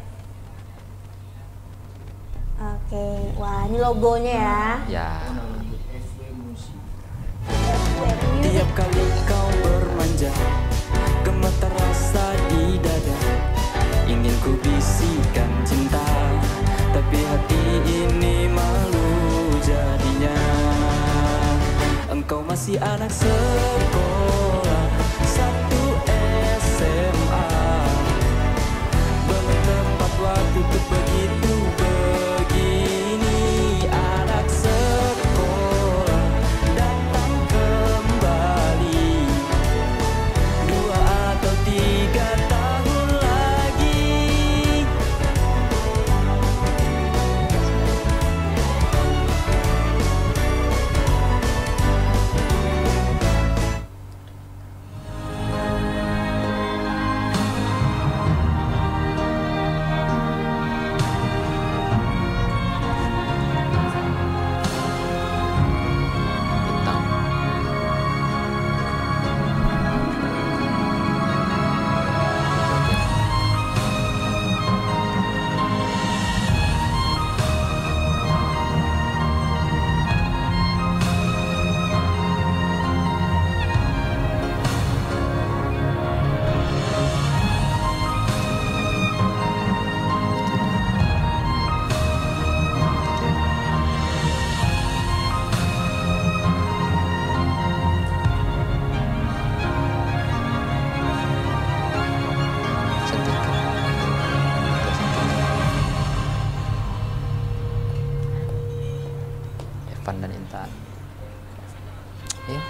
Oke, wah ini logonya ya. Ya. F W Musik. Tiap kali kau bermanja, gemetar rasa di dada. Ingin ku bisikan cinta, tapi hati ini malu jadinya. Engkau masih anak sekolah, satu S M A. Belum tepat waktu untuk begitu begini. Anak sekolah datang kembali, dua atau tiga tahun lagi. Bintang. Evan dan Intan. Iya.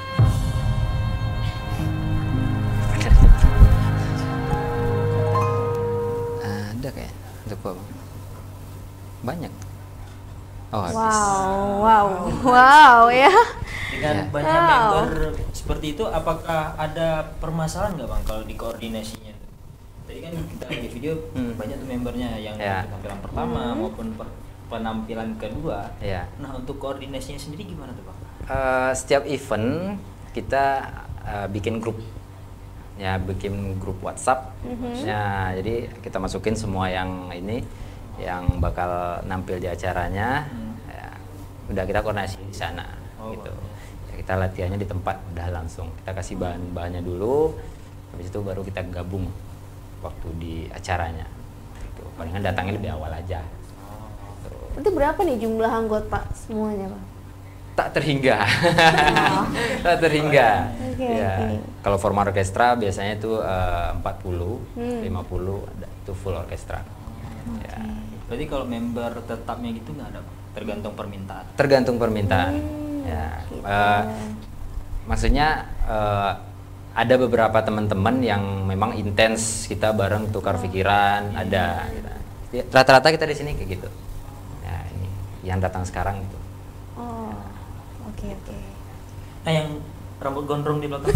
Ada kayak untuk gua, Bang. Banyak. Oh, habis. Wow, wow, wow ya. Dengan Ya. banyak Wow. member seperti itu, apakah ada permasalahan nggak bang kalau di koordinasinya? Tadi kan kita di video Hmm. banyak tuh membernya yang Ya. penampilan pertama maupun per- penampilan kedua. Ya. Nah untuk koordinasinya sendiri gimana tuh bang? Eh, setiap event kita eh, bikin grup, ya bikin grup WhatsApp. Ya, jadi kita masukin semua yang ini, yang bakal nampil di acaranya. Ya, udah kita koordinasi di sana, Oh, gitu. bagus. Ya, kita latihannya di tempat udah langsung. Kita kasih bahan-bahannya dulu, habis itu baru kita gabung waktu di acaranya. Gitu. Palingan datangnya lebih awal aja. Gitu. Itu berapa nih jumlah anggota semuanya, Bang? Tak terhingga. Tak terhingga. Oke, Ya. oke. Kalau formal orkestra biasanya itu eh, empat puluh, Hmm. lima puluh ada itu full orkestra. Ya. Berarti kalau member tetapnya gitu nggak ada bang? Tergantung permintaan. Tergantung permintaan. Hmm, Ya. gitu. Eh, maksudnya eh, ada beberapa teman-teman yang memang intens kita bareng tukar pikiran, ada. Gitu. Ya, rata-rata kita di sini kayak gitu. Ya, ini yang datang sekarang itu. Oh, oke oke. Nah yang rambut gondrong di belakang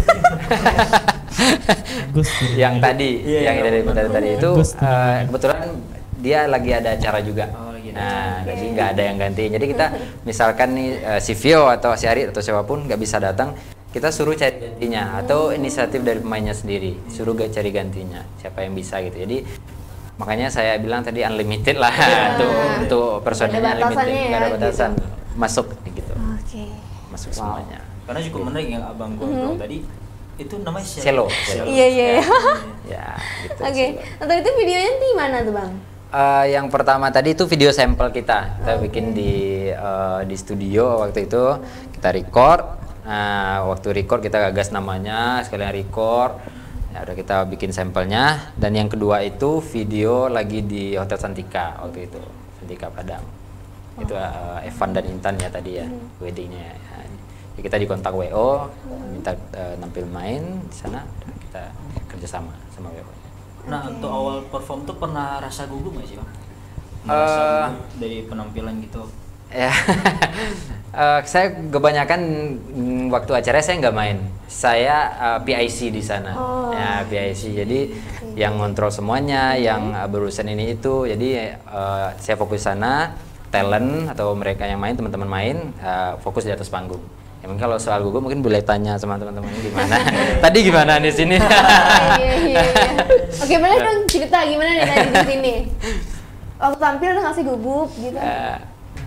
Gus. yang tadi, Iya, yang yang dari rambut tadi, tadi itu Bagus. eh, kebetulan dia lagi ada acara juga. Oh, lagi ada Nah, acara. jadi nggak ada yang ganti. Jadi kita misalkan nih eh, si Vio atau si Ari atau siapapun nggak bisa datang, kita suruh cari gantinya atau inisiatif dari pemainnya sendiri, suruh gak cari gantinya siapa yang bisa gitu. Jadi makanya saya bilang tadi unlimited lah untuk untuk personilnya Nggak ada unlimited, batasannya nggak ada ya, batasan gitu. masuk gitu. Oke. masuk Wow. semuanya. Karena cukup menarik yang abang gondrong tadi. Itu namanya Cello. cello. Iya, iya, iya. Ya, gitu. Oke. Atau itu videonya di mana tuh Bang? Eh, yang pertama tadi itu video sampel kita, kita bikin di eh, di studio waktu itu kita record. Nah, waktu record kita gagas namanya, sekalian record. Ya udah kita bikin sampelnya. Dan yang kedua itu video lagi di Hotel Santika waktu itu, Santika Padang. Itu eh, Evan dan Intan ya tadi ya, weddingnya. Ya, jadi kita dikontak W O, minta eh, nampil main di sana, dan kita kerjasama sama W O. Nah, untuk awal perform tuh pernah rasa gugup nggak sih, Bang? Eh, Merasa gugup dari penampilan gitu. Ya, eh, saya kebanyakan mm, waktu acara saya nggak main. Saya eh, P I C di sana. Oh. Ya, P I C. Jadi yang ngontrol semuanya, yang eh, berurusan ini itu. Jadi eh, saya fokus sana, talent atau mereka yang main, teman-teman main, eh, fokus di atas panggung. Ya, mungkin kalau soal gugup mungkin boleh tanya sama teman-teman gimana. Tadi gimana di sini? Iya, iya, iya. Oke, boleh dong cerita gimana nih tadi di sini? Waktu tampil udah ngasih gugup gitu. Eh,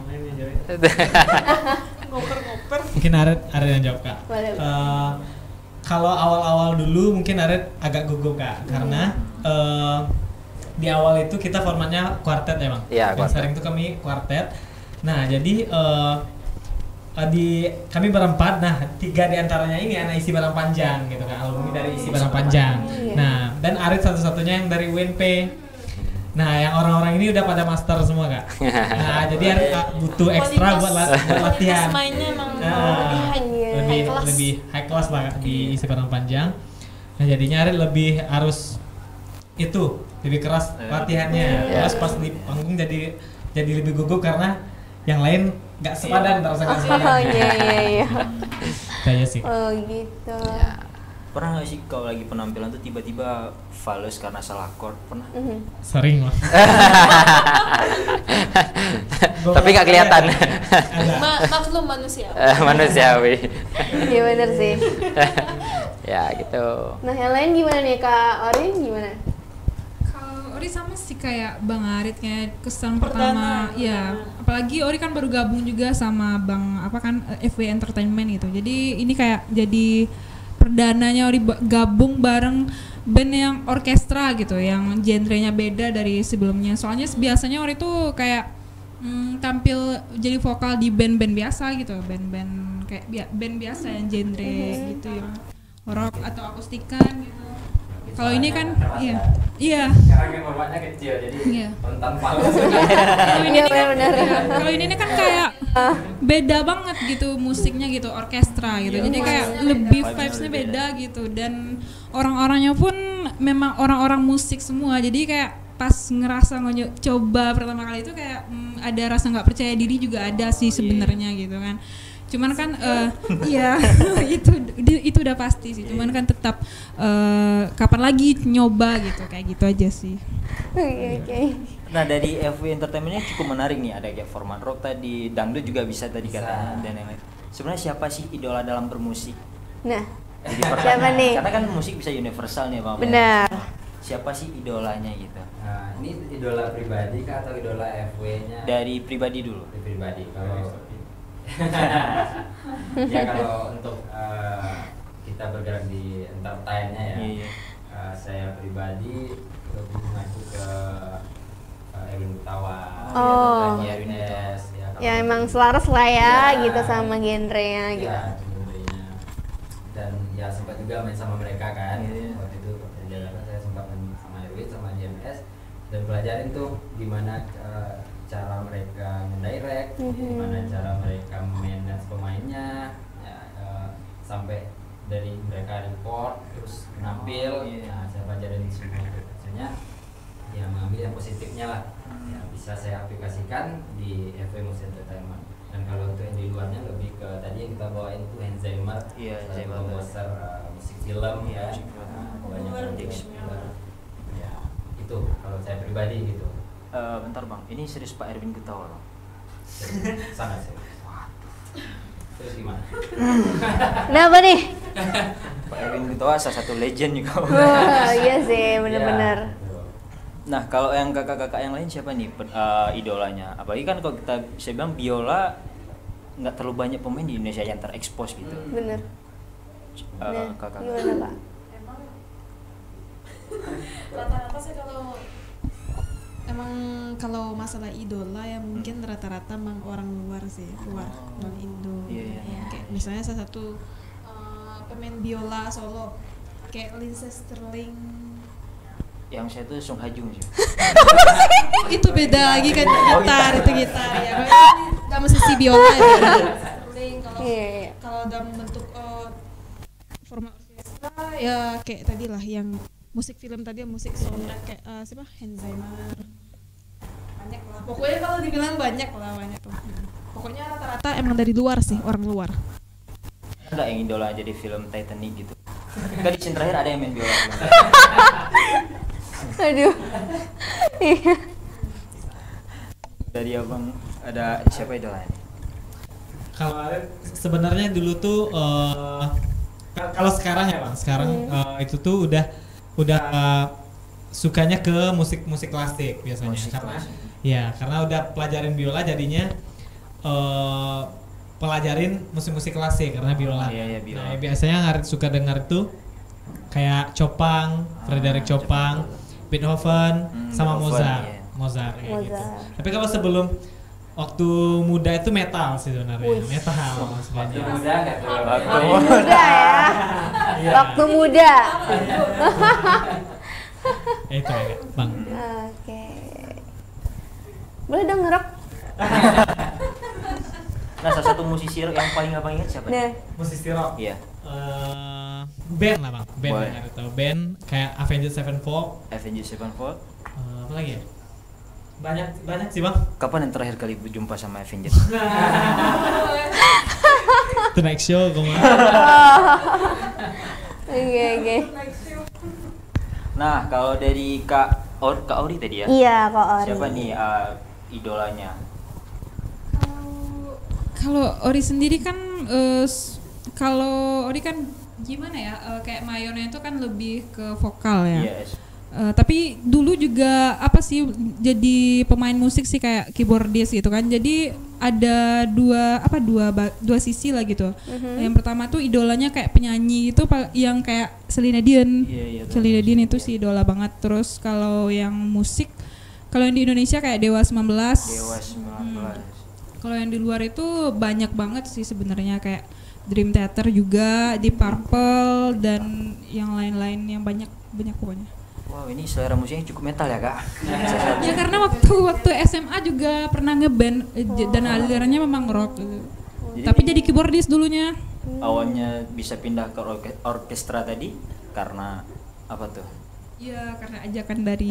Mungkin Aret, Aret yang jawab kak. Boleh. Eh, kalau awal-awal dulu mungkin Aret agak gugup kak, karena eh, di awal itu kita formatnya kuartet ya bang. Iya, Yang kuartet. sering itu kami kuartet. Nah jadi eh, eh, di kami berempat, nah tiga diantaranya ini anak isi barang panjang gitu kan, alumni dari isi barang panjang. Iya. Nah dan Aret satu-satunya yang dari U N P. Nah yang orang-orang ini udah pada master semua kak. Nah jadi Aret uh, butuh ekstra buat, lat- buat latihan. mainnya emang Nah, Iya, lebih high class. lebih high class lah Kak, di isi barang panjang. Nah jadinya Aret lebih harus itu lebih keras latihannya. Terus pas di panggung jadi jadi lebih gugup karena yang lain nggak sepadan terasa nggak Oh sepadan. iya iya iya. Itu aja sih. Oh gitu. Pernah nggak sih kalau lagi penampilan tuh tiba-tiba fals karena salah chord? Pernah? Mhm. Sering lah. Tapi nggak kelihatan. Ada. Ma- maklum manusia. Eh, manusiawi. Iya bener sih. Ya gitu. Nah yang lain gimana nih Kak Orin gimana? Kalau Ori sama sih kayak Bang Arit, kayak kesan Perdana, pertama, ya. Apalagi Ori kan baru gabung juga sama Bang apa kan eh, F W Entertainment gitu. Jadi ini kayak jadi perdananya Ori ba- gabung bareng band yang orkestra gitu, yang genrenya beda dari sebelumnya. Soalnya biasanya Ori tuh kayak mm, tampil jadi vokal di band-band biasa gitu, band-band kayak bia- band biasa yang genre gitu, yang rock atau akustikan gitu. Kalau ini kan, iya, iya. Sekarang yang formatnya kecil jadi Iya. rentan fals. Kalau ini Iya, nih kan, benar. iya, kalau ini nih kan kayak beda banget gitu musiknya gitu, orkestra gitu. Jadi kayak lebih vibes-nya beda gitu, dan orang-orangnya pun memang orang-orang musik semua. Jadi kayak pas ngerasa ngonyo- coba pertama kali itu kayak mm, ada rasa nggak percaya diri juga ada sih sebenarnya gitu kan. Cuman kan eh, iya itu di- itu udah pasti sih. Cuman kan tetap eh, kapan lagi nyoba gitu, kayak gitu aja sih. Oke oke. Nah, dari F W Entertainment-nya cukup menarik nih, ada kayak format rock tadi, dangdut juga bisa tadi katanya, dan yang lain. Sebenarnya siapa sih idola dalam bermusik? Nah Jadi pertanyaan- Siapa nih? Karena kan musik bisa universal nih, Bang. benar. Siapa sih idolanya gitu? Nah, ini idola pribadi kah atau idola F W-nya? Dari pribadi dulu. Dari pribadi. Kalau ya kalau untuk eh, kita bergerak di entertain-nya ya. Iya, iya. eh, saya pribadi lebih mengacu ke eh, Erwin Gutawa. Oh. ya, Erwin S. Ya, kalau- Ya emang selaras lah ya Ya. gitu sama genrenya gitu. Ya, genrenya. Dan ya sempat juga main sama mereka kan. Iya. Waktu itu waktu di Jakarta saya sempat main sama Erwin sama J M S dan pelajarin tuh gimana eh, cara mereka mendirect, Mhm. gimana cara mereka manage pemainnya, ya, eh, sampai dari mereka report terus nampil. Iya. Nah, saya pelajarin semua itu. Maksudnya ya mengambil yang positifnya lah. Ya, bisa saya aplikasikan di F W Music Entertainment. Dan kalau untuk yang di luarnya lebih ke tadi yang kita bawain itu Hans Zimmer, Iya, salah Zimmer. satu komposer uh, musik film Iya, ya. musik film. Nah, banyak Luar yang biasa. populer. Ya, itu kalau saya pribadi gitu. Eh, bentar, Bang, ini serius Pak Erwin Gutawa, Bang? Serius, sangat serius. Terus gimana? Kenapa nih? Pak Erwin Gutawa salah satu legend juga. Wah iya sih bener-bener. Ya, betul. Nah, kalau yang kakak-kakak yang lain siapa nih pe- eh, idolanya? Apalagi kan kalau kita bisa bilang biola nggak terlalu banyak pemain di Indonesia yang terekspos gitu. Bener. Uh, Nah, kakak. gimana Kak? Emang rata-rata sih kalau emang kalau masalah idola ya mungkin rata-rata emang orang luar sih, luar non Indo. Iya, iya. Kayak misalnya salah satu uh, pemain biola solo kayak Lindsey Sterling. Yang saya tuh Song Ha Jung sih. Itu beda lagi kan gitar, itu gitar ya. Kalau dalam musisi biola ya. Sterling kalau Iya, iya. kalau dalam bentuk uh, formal orkestra ya kayak tadi lah yang musik film tadi musik soundtrack kayak uh, siapa Hans Zimmer. Banyak lah. Pokoknya kalau dibilang banyak lah banyak lah. Pokoknya rata-rata emang dari luar sih, orang luar. Ada yang idola jadi film Titanic gitu. Kan di scene terakhir ada yang main biola. Aduh. Iya. Dari abang ada siapa idolanya? Kalau Aret sebenarnya dulu tuh eh, ka- kalau sekarang ya bang, sekarang eh, itu tuh udah udah eh, sukanya ke musik-musik klasik biasanya Musik karena klasik. ya karena udah pelajarin biola jadinya eh, pelajarin musik-musik klasik karena biola. Iya, iya, biola. Nah, biasanya Aret suka dengar tuh kayak Chopin, Frederick Ah, Chopin, Beethoven, Hmm, sama Beethoven, Mozart, iya. Mozart kayak gitu. Mozart. Tapi kalau sebelum waktu muda itu metal sih sebenarnya, Wih. metal Waktu sebenarnya. muda nggak tuh? Waktu muda ya. Iya. Waktu muda. Ya, itu ya, bang. Oke. Boleh dong ngerok? Nah, salah satu musisi rock yang paling abang ingat siapa? Nah, Musisi rock. Iya, Eh, band lah bang, band Boleh. yang tahu band kayak Avenged Sevenfold. Avenged Sevenfold. Eh, apa lagi ya? Banyak banyak sih bang. Kapan yang terakhir kali berjumpa sama Avenged? The Next Show kemarin. oke oke. Nah, kalau dari Kak Or, Kak Ori tadi ya? Iya kok Ori. Siapa nih uh, idolanya? Kalau Ori sendiri kan eh, s- kalau Ori kan gimana ya eh, kayak Mayona itu kan lebih ke vokal ya. Yes. Eh, tapi dulu juga apa sih jadi pemain musik sih kayak keyboardist gitu kan. Jadi ada dua apa dua ba- dua sisi lah gitu. Yang pertama tuh idolanya kayak penyanyi itu pa- yang kayak Celine Dion. Iya, iya, tahu. Celine Dion itu sih idola banget. Terus kalau yang musik kalau yang di Indonesia kayak Dewa sembilan belas. Dewa sembilan belas. Kalau yang di luar itu banyak banget sih sebenarnya kayak Dream Theater juga, Deep Purple dan yang lain-lain yang banyak banyak pokoknya. Wow, ini selera musiknya cukup metal ya, Kak? Ya karena waktu waktu S M A juga pernah ngeband eh, j- dan alirannya memang rock gitu. Jadi- Tapi jadi keyboardist dulunya. Awalnya bisa pindah ke orke- orkestra tadi karena apa tuh? Ya karena ajakan dari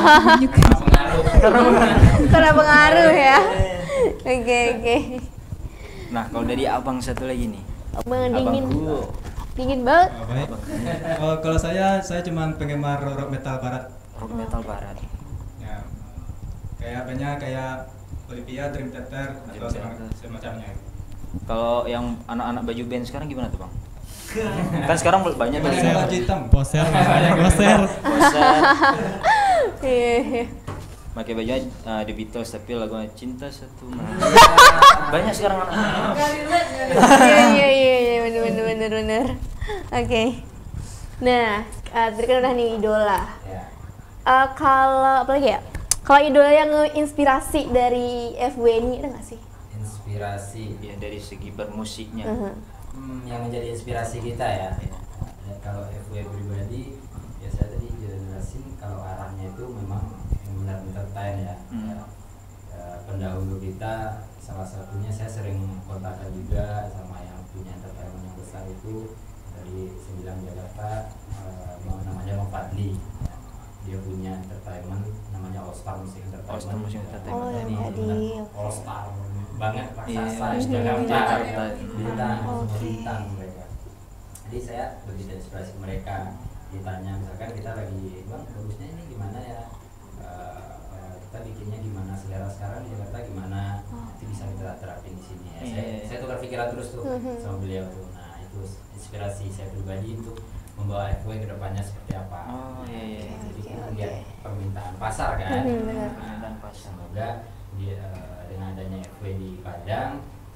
Karena pengaruh ya. Oke oke. Nah, kalau dari abang satu lagi nih. Abang dingin. Abangku. Dingin banget. Oh, baik. Oh, kalau saya saya cuma penggemar rock metal barat. Rock metal barat. Ya. Kayak banyak kayak Olivia, Dream Theater atau Dream semacam- Theater. semacamnya. Kalau yang anak-anak baju band sekarang gimana tuh, Bang? Kan sekarang banyak baju Pakai baju hitam. Poser namanya, poser. bosan Iya, iya. pakai baju uh, The Beatles tapi lagunya Cinta Satu Malam. Banyak sekarang anak-anak. Iya iya iya iya bener bener bener bener. Oke. Nah, uh, tadi kan udah nih idola. Ya. Uh, kalau apa lagi ya? Kalau idola yang nginspirasi dari F W ini ada nggak sih? Inspirasi. Ya dari segi bermusiknya. Uh-huh. Hmm, yang menjadi inspirasi kita ya. Iya. Ya, kalau F W pribadi, ya saya tadi jelasin kalau arahnya itu memang benar entertain ya. Hmm. Ya, ya, pendahulu kita salah satunya saya sering kontakkan juga sama yang punya entertainment yang besar itu dari Sembilan Jakarta, eh, namanya Bang Fadli. Ya, dia punya entertainment namanya All Star Music Entertainment. All Star Music Entertainment. Oh, yang Ini tadi. benar All Star banget Iya, raksasa iya. di Jakarta, Jakarta. bintang semua Oke. bintang mereka. Jadi saya begitu inspirasi mereka, ditanya misalkan kita lagi bang bagusnya ini gimana ya, Eh, eh, kita bikinnya gimana, selera sekarang di Jakarta gimana, nanti bisa kita terapin di sini ya. Saya, Iya. saya tukar pikiran terus tuh Mhm. sama beliau tuh. Nah itu inspirasi saya pribadi untuk membawa F W ke depannya seperti apa. Oh, iya, iya. Jadi Oke, kita oke. lihat permintaan pasar kan. Mhm, benar. Permintaan pasar. Semoga di, eh, dengan adanya F W di Padang,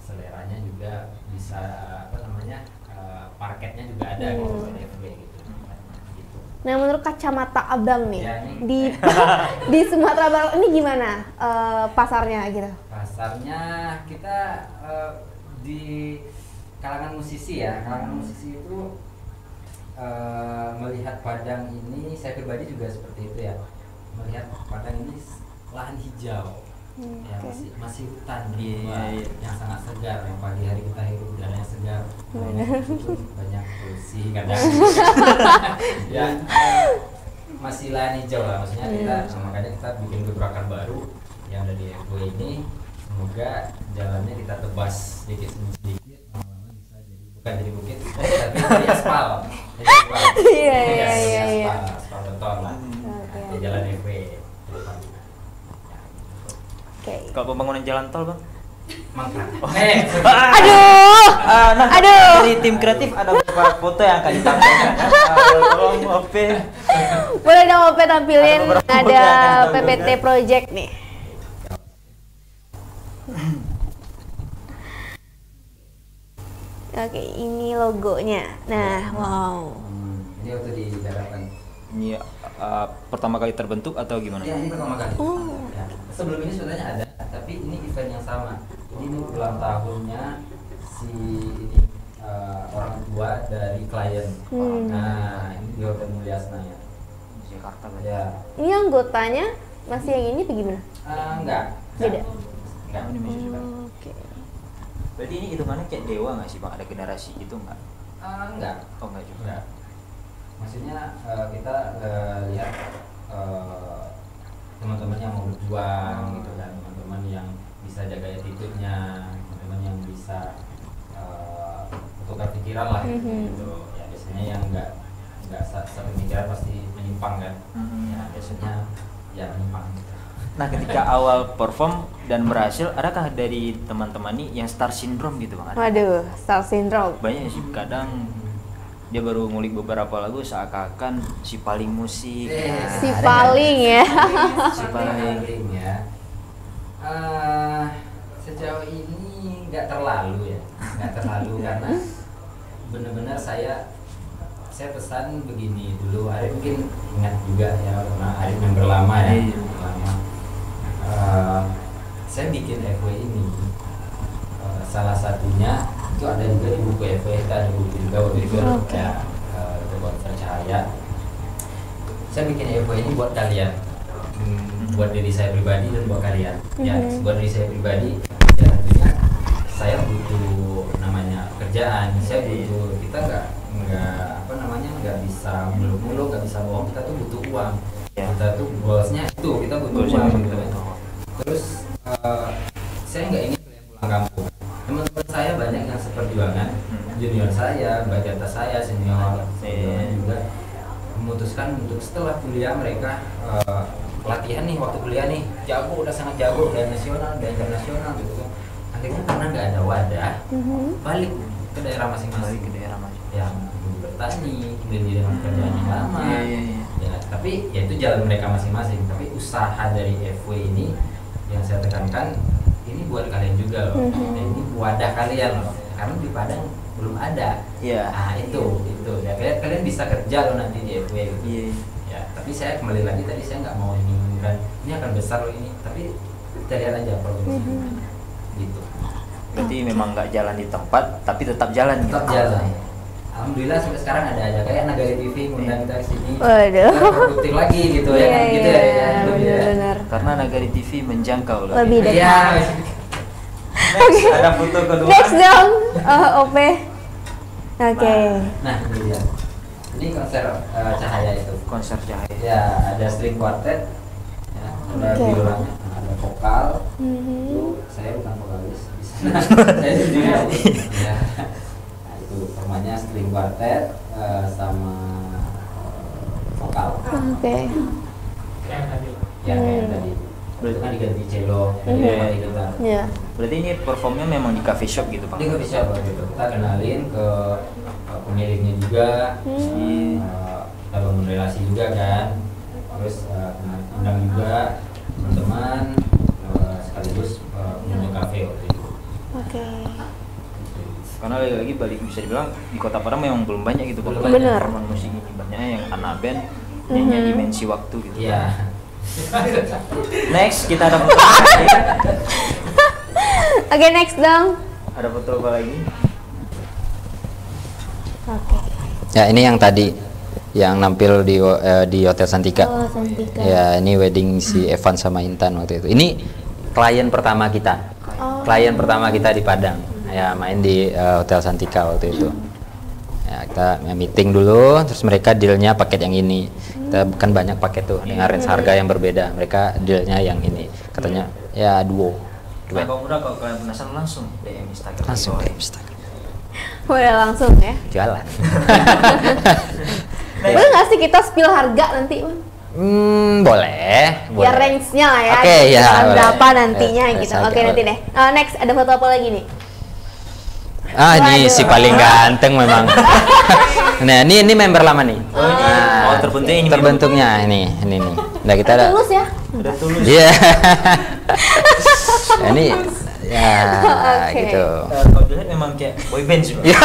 seleranya juga bisa apa namanya uh, marketnya juga ada gitu buat F W gitu. Nah, menurut kacamata abang nih, Ya, ini. di di Sumatera Barat ini gimana eh, pasarnya gitu? Pasarnya kita uh, di kalangan musisi ya, kalangan musisi itu uh, melihat Padang ini, saya pribadi juga seperti itu ya, melihat Padang ini lahan hijau. Hmm, Ya, oke. masih masih hutan Iya, Wah, iya, iya. yang sangat segar, yang pagi hari kita hirup udaranya segar, Benar. banyak banyak polusi kadang ya eh, masih lahan hijau lah, maksudnya kita Iya. makanya kita bikin gebrakan baru yang ada di F W ini, semoga jalannya kita tebas sedikit demi sedikit, lama-lama bisa jadi bukan jadi bukit tapi jadi aspal, jadi aspal. Iya, iya, Ya, iya, jadi iya. aspal, aspal beton lah. Oke. Di jalan F W. Oke. Kalau pembangunan jalan tol, Bang? Mangkrak. Eh, Aduh, Ah, nah, Aduh. dari tim kreatif ada beberapa foto yang akan ditampilkan. Ah, tolong Ope. boleh dong Ope tampilin Ada beberapa ada foto yang akan P P T ditampilkan. Project nih. Oke, ini logonya. Nah, wow. Hmm, ini waktu di garapan. Ini uh, pertama kali terbentuk atau gimana? Ya, ini pertama kali. Oh. Ya. Sebelum ini sebenarnya ada, tapi ini event yang sama. Ini ulang tahunnya si ini uh, orang tua dari klien. Hmm. Nah, ini di Hotel Mulyasna ya. Jakarta Ya, Ini anggotanya masih yang ini apa gimana? uh, enggak. Beda? Enggak. ini masih juga. Oke. Berarti ini hitungannya kayak dewa nggak sih, Bang? Ada generasi gitu nggak? Uh, enggak. Oh, nggak juga. Enggak. Maksudnya uh, kita uh, lihat uh, teman-teman yang mau berjuang gitu kan, teman-teman yang bisa jaga attitude-nya, teman-teman yang bisa uh, bertukar pikiran lah Mhm. gitu. Ya biasanya yang enggak enggak sa- satu pikiran pasti menyimpang kan. Mhm. Ya biasanya ya menyimpang gitu. Nah, ketika awal perform dan berhasil, adakah dari teman-teman nih yang star syndrome gitu, Bang? Ada? Waduh, star syndrome. Banyak sih, kadang dia baru ngulik beberapa lagu seakan-akan si paling musik. Eh, Nah, Si ada paling ya. Si paling ya. Eh, sejauh ini nggak terlalu ya, nggak terlalu karena benar-benar saya saya pesan begini dulu. Arif mungkin ingat juga ya, karena Arif yang berlama ya, Iya. lama. Eh, saya bikin F W ini eh, salah satunya itu ada juga di buku F W, kita ada buku juga waktu itu Oke. ya, eh, itu konser cahaya. Saya bikin F W ini buat kalian, Hmm, buat diri saya pribadi dan buat kalian. Ya, Mhm. buat diri saya pribadi, ya tentunya saya butuh namanya kerjaan. Saya butuh, kita nggak nggak apa namanya nggak bisa muluk-muluk, nggak bisa bohong. Kita tuh butuh uang. Ya. Kita tuh goalsnya itu kita butuh Goalsnya uang butuh gitu kan. uang. Terus eh, saya nggak ingin kalian pulang kampung. Teman-teman saya banyak yang seperjuangan, Hmm. junior saya, baik di atas saya, senior, senior Iya. juga memutuskan untuk setelah kuliah mereka eh, latihan nih waktu kuliah nih jago, udah sangat jago, udah nasional, udah internasional gitu kan. Akhirnya karena nggak ada wadah, Mhm. balik ke daerah Balik masing-masing. ke daerah masing. Ya, mungkin bertani, kemudian jadi pekerjaan yang lama. Iya, iya, iya. Ya, tapi ya itu jalan mereka masing-masing. Tapi usaha dari F W ini yang saya tekankan ini buat kalian juga loh. Mhm. Dan ini wadah kalian loh. Karena di Padang belum ada. Iya. Nah itu, itu. Ya kalian, kalian bisa kerja loh nanti di F W gitu. Iya. Ya, tapi saya kembali lagi tadi saya nggak mau ini kan ini akan besar loh ini. Tapi kita lihat aja progresnya. Mhm. Gitu. Berarti memang nggak jalan di tempat, tapi tetap jalan. Tetap gitu. jalan. Alhamdulillah sampai sekarang ada aja kayak Nagari T V ngundang kita ke sini. Waduh. Kita produktif lagi gitu ya kan Iya, gitu ya. iya, ya, lebih ya. benar-benar. Karena Nagari T V menjangkau loh. Lebih dekat. Iya. Next, ada foto kedua. Next dong, eh, Ope. Oke. Nah, ini dia. Ini konser eh, cahaya itu. Konser cahaya. Ya, ada string quartet, ya, ada Oke. biolanya, ada vokal. Mhm. Itu saya bukan vokalis. Di sana saya sendiri. Ya. Nah, itu formanya string quartet eh, sama eh, vokal. Oke. Ya, kayak Hmm. tadi. Itu kan diganti cello, Mhm. diganti gitar. Ya. Berarti ini performnya memang di cafe shop gitu, Bang? Dia nggak bisa Pak, gitu. Kita kenalin ke uh, pemiliknya juga, Hmm. uh, kita bangun relasi juga kan, terus uh, kenal- undang juga teman-teman, uh, sekaligus uh, punya kafe waktu itu. Oke. Karena lagi-lagi balik bisa dibilang di Kota Padang memang belum banyak gitu Bang. Bener. Format musik ini banyak yang anak band punya Mhm. dimensi waktu gitu. Iya. Next kita ada foto. Oke, next dong. Ada foto apa lagi? Oke. Ya ini yang tadi yang nampil di eh, di Hotel Santika. Oh, Santika. Ya ini wedding si Evan sama Intan waktu itu. Ini klien pertama kita. Oh. Klien pertama kita di Padang. Ya main di eh, Hotel Santika waktu itu. Ya kita ya, meeting dulu, terus mereka dealnya paket yang ini. Kita kan banyak paket tuh dengan range harga yang berbeda. Mereka dealnya yang ini. Katanya ya duo. Nah, Duet. kalau mudah kalau kalian penasaran langsung D M Instagram. Langsung di deh bawah. Instagram. Boleh langsung ya. Jalan. Boleh nggak sih kita spill harga nanti, Bang? Hmm, boleh. Ya boleh. range-nya lah ya. Oke, ya, kisaran boleh. berapa nantinya Eh, gitu. eh, Oke, saja, nanti boleh. deh. Uh, next ada foto apa lagi nih? Ah, ini Waduh. si paling ganteng memang. Nah, ini ini member lama nih. Oh, ini Nah, oh, terbentuknya ini. terbentuknya ini, ini nih. Nah, kita ada. Tulus ya. Udah tulus. Iya. Ya, ini ya Oke. gitu. Eh, kalau dilihat memang kayak boy band sih. Bang. Iya.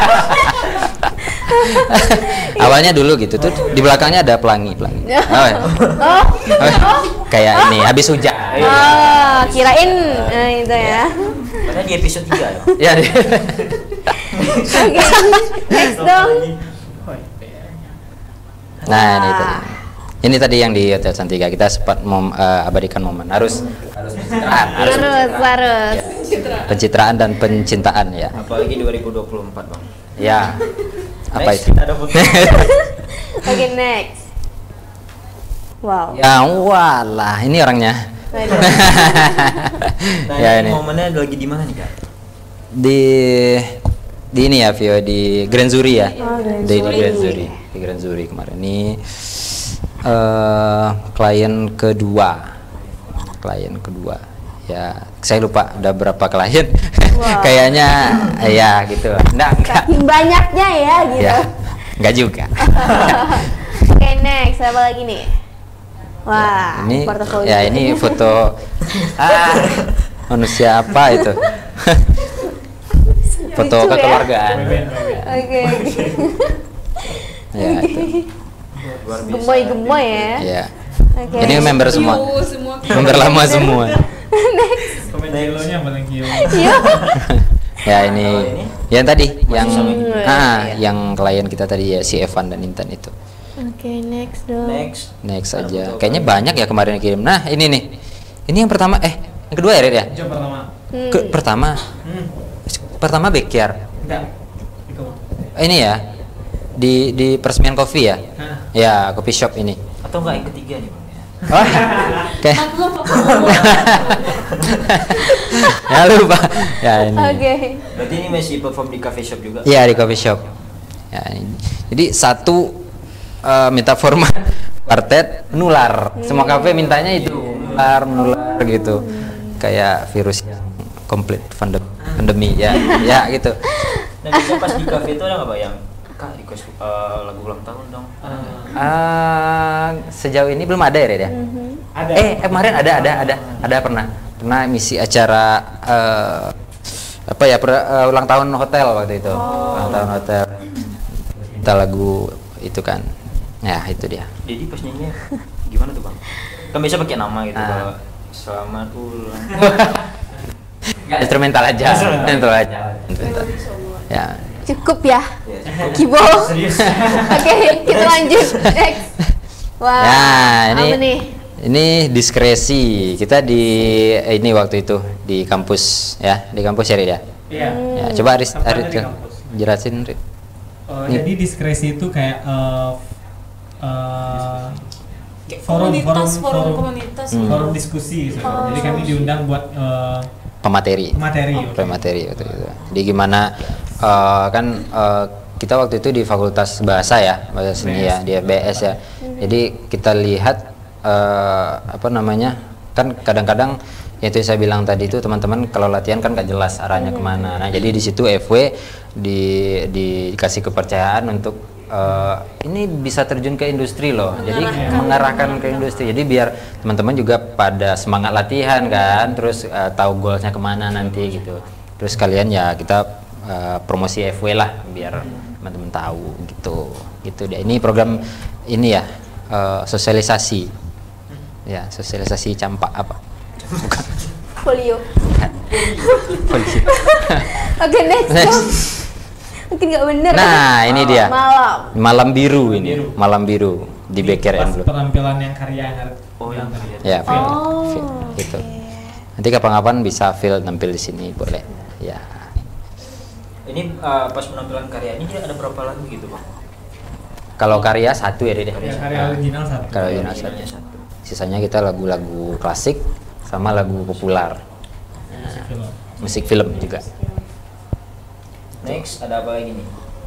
Awalnya dulu gitu tuh di belakangnya ada pelangi-pelangi. Oh, ya. Oh. Oh, kayak ini habis hujan. Oh, kirain eh, itu ya. Padahal di episode tiga ya. Ya. di- Oke. Next dong. Nah, ini tadi. Ini tadi yang di Hotel Santika kita sempat mem, eh, abadikan momen. Harus harus pencitraan, harus Harus, harus. pencitraan dan pencintaan ya. Apalagi dua ribu dua puluh empat, Bang. Ya. Apa Next, itu? kita ada foto. Oke, next. Wow. Ya, walah, ini orangnya. Waduh. Nah, Ya, ini ini. momennya lagi di mana nih, Kak? Di di ini ya, Vio, di Grand Zuri ya. Oh, Grand di, di Zuri. Grand Zuri. Di Grand Zuri kemarin. Ini eh klien kedua. Klien kedua. Ya, saya lupa udah berapa klien. Wow. Kayaknya ya gitu. Enggak, enggak. Saking banyaknya ya gitu. Ya, enggak juga. Oke, next apa lagi nih? Wah, ini portofolio. ya ini foto ah manusia apa itu? Foto Lucu ya? kekeluargaan. Oke. Ya, itu. Luar biasa. Gemoy-gemoy ya. Ya. Oke. Ini member semua. Yo, semua Member lama semua. Komen kilonya paling kilo. Iya. Ya ini Kalau ini? yang tadi yang sama ini? ah Iya. yang klien kita tadi ya si Evan dan Intan itu. Oke, next dong. Next. Next Ada aja. foto Kayaknya apa? banyak ya kemarin yang kirim. Nah, ini nih. Ini yang pertama eh yang kedua ya, Red ya? Coba pertama. Hmm. Ke, pertama. Hmm. Pertama backyard. Enggak. Iko. Ini ya. Di di Peresmian Coffee ya? Hah. Ya, coffee shop ini. Atau enggak yang ketiga nih, Bang? Ya. Oh, oke. Ya lupa. Ya ini. Oke. Berarti ini masih perform di cafe shop juga? Iya di coffee shop. Ya, ini. Jadi satu eh, minta format quartet nular. Semua kafe mintanya itu nular nular gitu. Kayak virus yang komplit pandemi, pandemi ya. Ya gitu. Nah, biasanya pas di cafe itu ada nggak, Pak, yang Kak request eh, lagu ulang tahun dong? Ah, sejauh ini belum ada ya, Red ya? Ada. Eh, eh, kemarin ada ada ada ada pernah pernah misi acara eh, apa ya per- eh, ulang tahun hotel waktu itu. Ulang tahun hotel. Kita lagu itu kan. Ya, itu dia. Jadi pas nyanyi gimana tuh, Bang? Kan biasa pakai nama gitu, Ah. kalau selamat ulang. Instrumental aja. Instrumental aja. Instrumental. Ya. Cukup ya. Ya, Kibo. Oke, kita lanjut. Next. Wah. Nah, ini Apa nih? ini diskresi. Kita di eh, ini waktu itu di kampus ya, di kampus ya, Rid ya. Iya. Ya, coba Aris, Tempatnya Aris di tuh. kampus. Jelasin, Rid. Oh, Ini- jadi diskresi itu kayak eh, eh, Kayak forum, komunitas, forum, forum, forum, komunitas. Hmm. forum diskusi. sebenarnya. Oh. Jadi kami diundang buat eh, Pemateri. materi. Pemateri waktu itu. Jadi gimana eh, kan eh, kita waktu itu di Fakultas Bahasa ya, Bahasa Seni ya, di B S ya. Jadi kita lihat eh, apa namanya? Kan kadang-kadang ya itu saya bilang tadi itu teman-teman kalau latihan kan gak jelas arahnya kemana. Nah jadi di situ F W di, di- dikasih kepercayaan untuk eh, ini bisa terjun ke industri loh. Jadi mengarahkan ke industri. Jadi biar teman-teman juga pada semangat latihan kan, terus eh, tahu goalsnya kemana nanti gitu. Terus kalian ya kita uh, promosi F W lah biar teman-teman tahu gitu. Gitu deh. Ini program ini ya uh, sosialisasi. Ya, sosialisasi campak apa? Bukan. Polio. Polio. Oke, next. Next. Mungkin nggak bener. Nah, ini dia. Malam. Malam biru ini. Malam biru di Beker Pas Envelope. penampilan yang karya yang Oh, yang karya. Ya, Phil. Oh, Phil, gitu. Nanti kapan-kapan bisa Phil tampil di sini boleh. Ya. Ini uh, pas penampilan karya ini dia ada berapa lagu gitu bang? Kalau karya satu ya deh. Ya, karya original satu. Karya original satu. Sisanya kita lagu-lagu klasik sama lagu populer. Musik film. Musik film juga. Next ada apa lagi nih?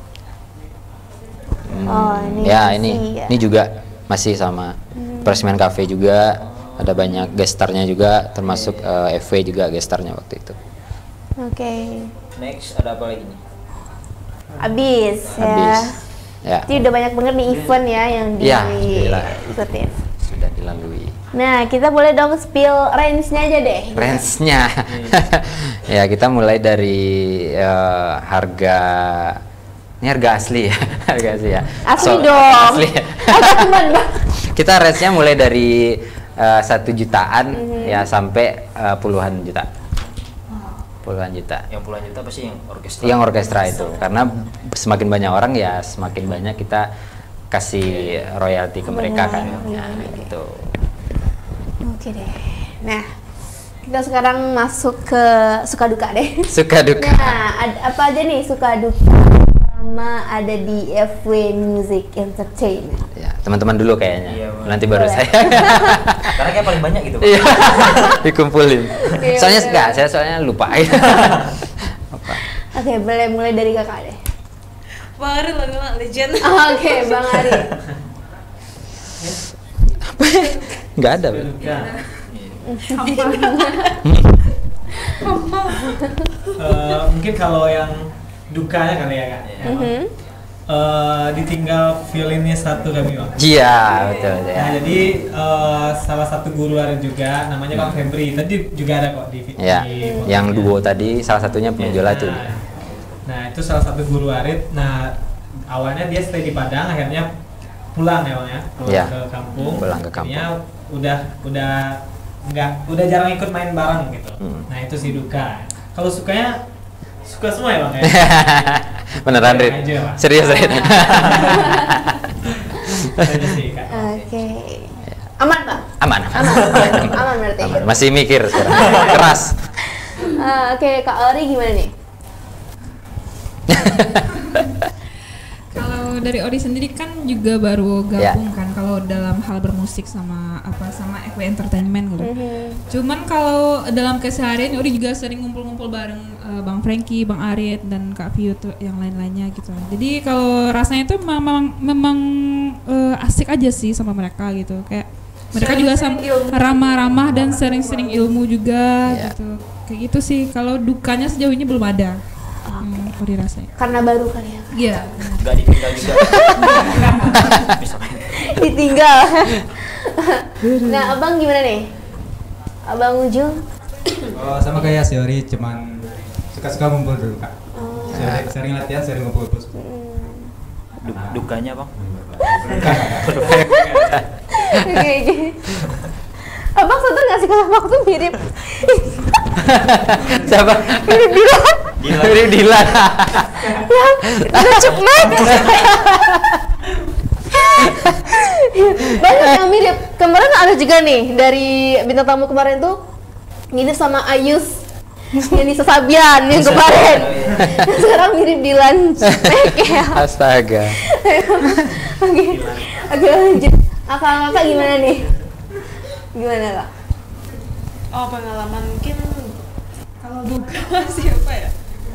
Hmm, Oh, ini ya masih ini ya. ini juga masih sama Pressman Cafe juga, ada banyak gestarnya juga, termasuk eh, F W juga gestarnya waktu itu. Oke. Next ada apa lagi nih? Habis ya. Habis. Ya, Jadi udah banyak banget nih event ya yang Ya, alhamdulillah. diikutin. sudah dilalui. Nah, kita boleh dong spill range-nya aja deh. Range-nya. Ya, kita mulai dari eh, harga ini harga asli ya, harga asli ya. Asli So- dong. Asli. ya. Teman, Bang. Kita range-nya mulai dari eh, satu jutaan ya sampai eh, puluhan juta. Puluhan juta. Yang puluhan juta pasti yang orkestra. Yang orkestra itu, karena semakin banyak orang ya semakin banyak kita kasih royalti ke mereka kan. Benar, Nah, gitu. Oke deh. Nah, kita sekarang masuk ke suka duka deh. Suka duka. Nah, ad- apa aja nih suka duka sama ada di F W Music Entertainment. Ya, teman-teman dulu kayaknya. Iya, Bang. Nanti baru Boleh. saya. Karena kayak paling banyak gitu. Bang. Iya. Dikumpulin. Iya, Soalnya bener. enggak, saya soalnya lupa. Apa? Oke, boleh mulai dari kakak deh. Bang Ari lah bilang legend. Oke, Bang Ari. Enggak ada. Bang. Ya. Eh, mungkin kalau yang dukanya kali ya kak. Mhm. Eh, ditinggal violinnya satu kami bang. Iya, betul Nah ya. jadi eh, salah satu guru ada juga namanya Bang Febri. Tadi juga ada kok di. Ya, di yang podcastnya. duo tadi salah satunya penjual itu. Nah, nah itu salah satu guru Arit. Nah awalnya dia stay di Padang, akhirnya pulang ya bang ya, pulang Ya, ke kampung. pulang ke kampung. Akhirnya udah udah nggak udah jarang ikut main bareng gitu. Hmm. Nah itu sih duka. Kalau sukanya suka semua ya bang ya. Beneran, Rit? Aja, Pak. Serius, Rit? Itu aja sih kak. Oke. Aman, Bang? Aman. Aman. Aman berarti. Aman. Masih mikir sekarang. Keras. Eh, Oke, Kak Ori gimana nih? Kalau dari Ori sendiri kan juga baru Ya. gabung kan kalau dalam hal bermusik sama apa sama F W Entertainment gitu. Mhm. Cuman kalau dalam keseharian Ori juga sering ngumpul-ngumpul bareng eh, Bang Frankie, Bang Arit dan Kak Vio tuh yang lain-lainnya gitu. Jadi kalau rasanya itu memang memang, memang, eh, asik aja sih sama mereka gitu. Kayak mereka juga sam- ramah-ramah dan sering-sering ilmu juga Ya. gitu. Kayak gitu sih. Kalau dukanya sejauh ini belum ada. Hmm, Ori rasain. Karena baru kali ya. Iya. Gak ditinggal juga. Bisa main. Ditinggal. Nah, Abang gimana nih? Abang Ujung? Oh, sama kayak si Ori, cuman suka-suka ngumpul dulu kak. Oh. Sering, sering latihan, sering ngumpul-ngumpul. Du- dukanya bang. Oke, oke. Abang sadar gak sih kalau waktu mirip Siapa? mirip Dilan? Mirip Dilan. Yang ada cupmek. Banyak yang mirip. Kemarin ada juga nih dari bintang tamu kemarin tuh mirip sama Ayus yang di Sesabian yang kemarin. Sekarang mirip Dilan Cupmek ya. Astaga. Oke, oke lanjut. Kakak-kakak gimana nih? Gimana kak? Oh pengalaman mungkin kalau duka siapa ya?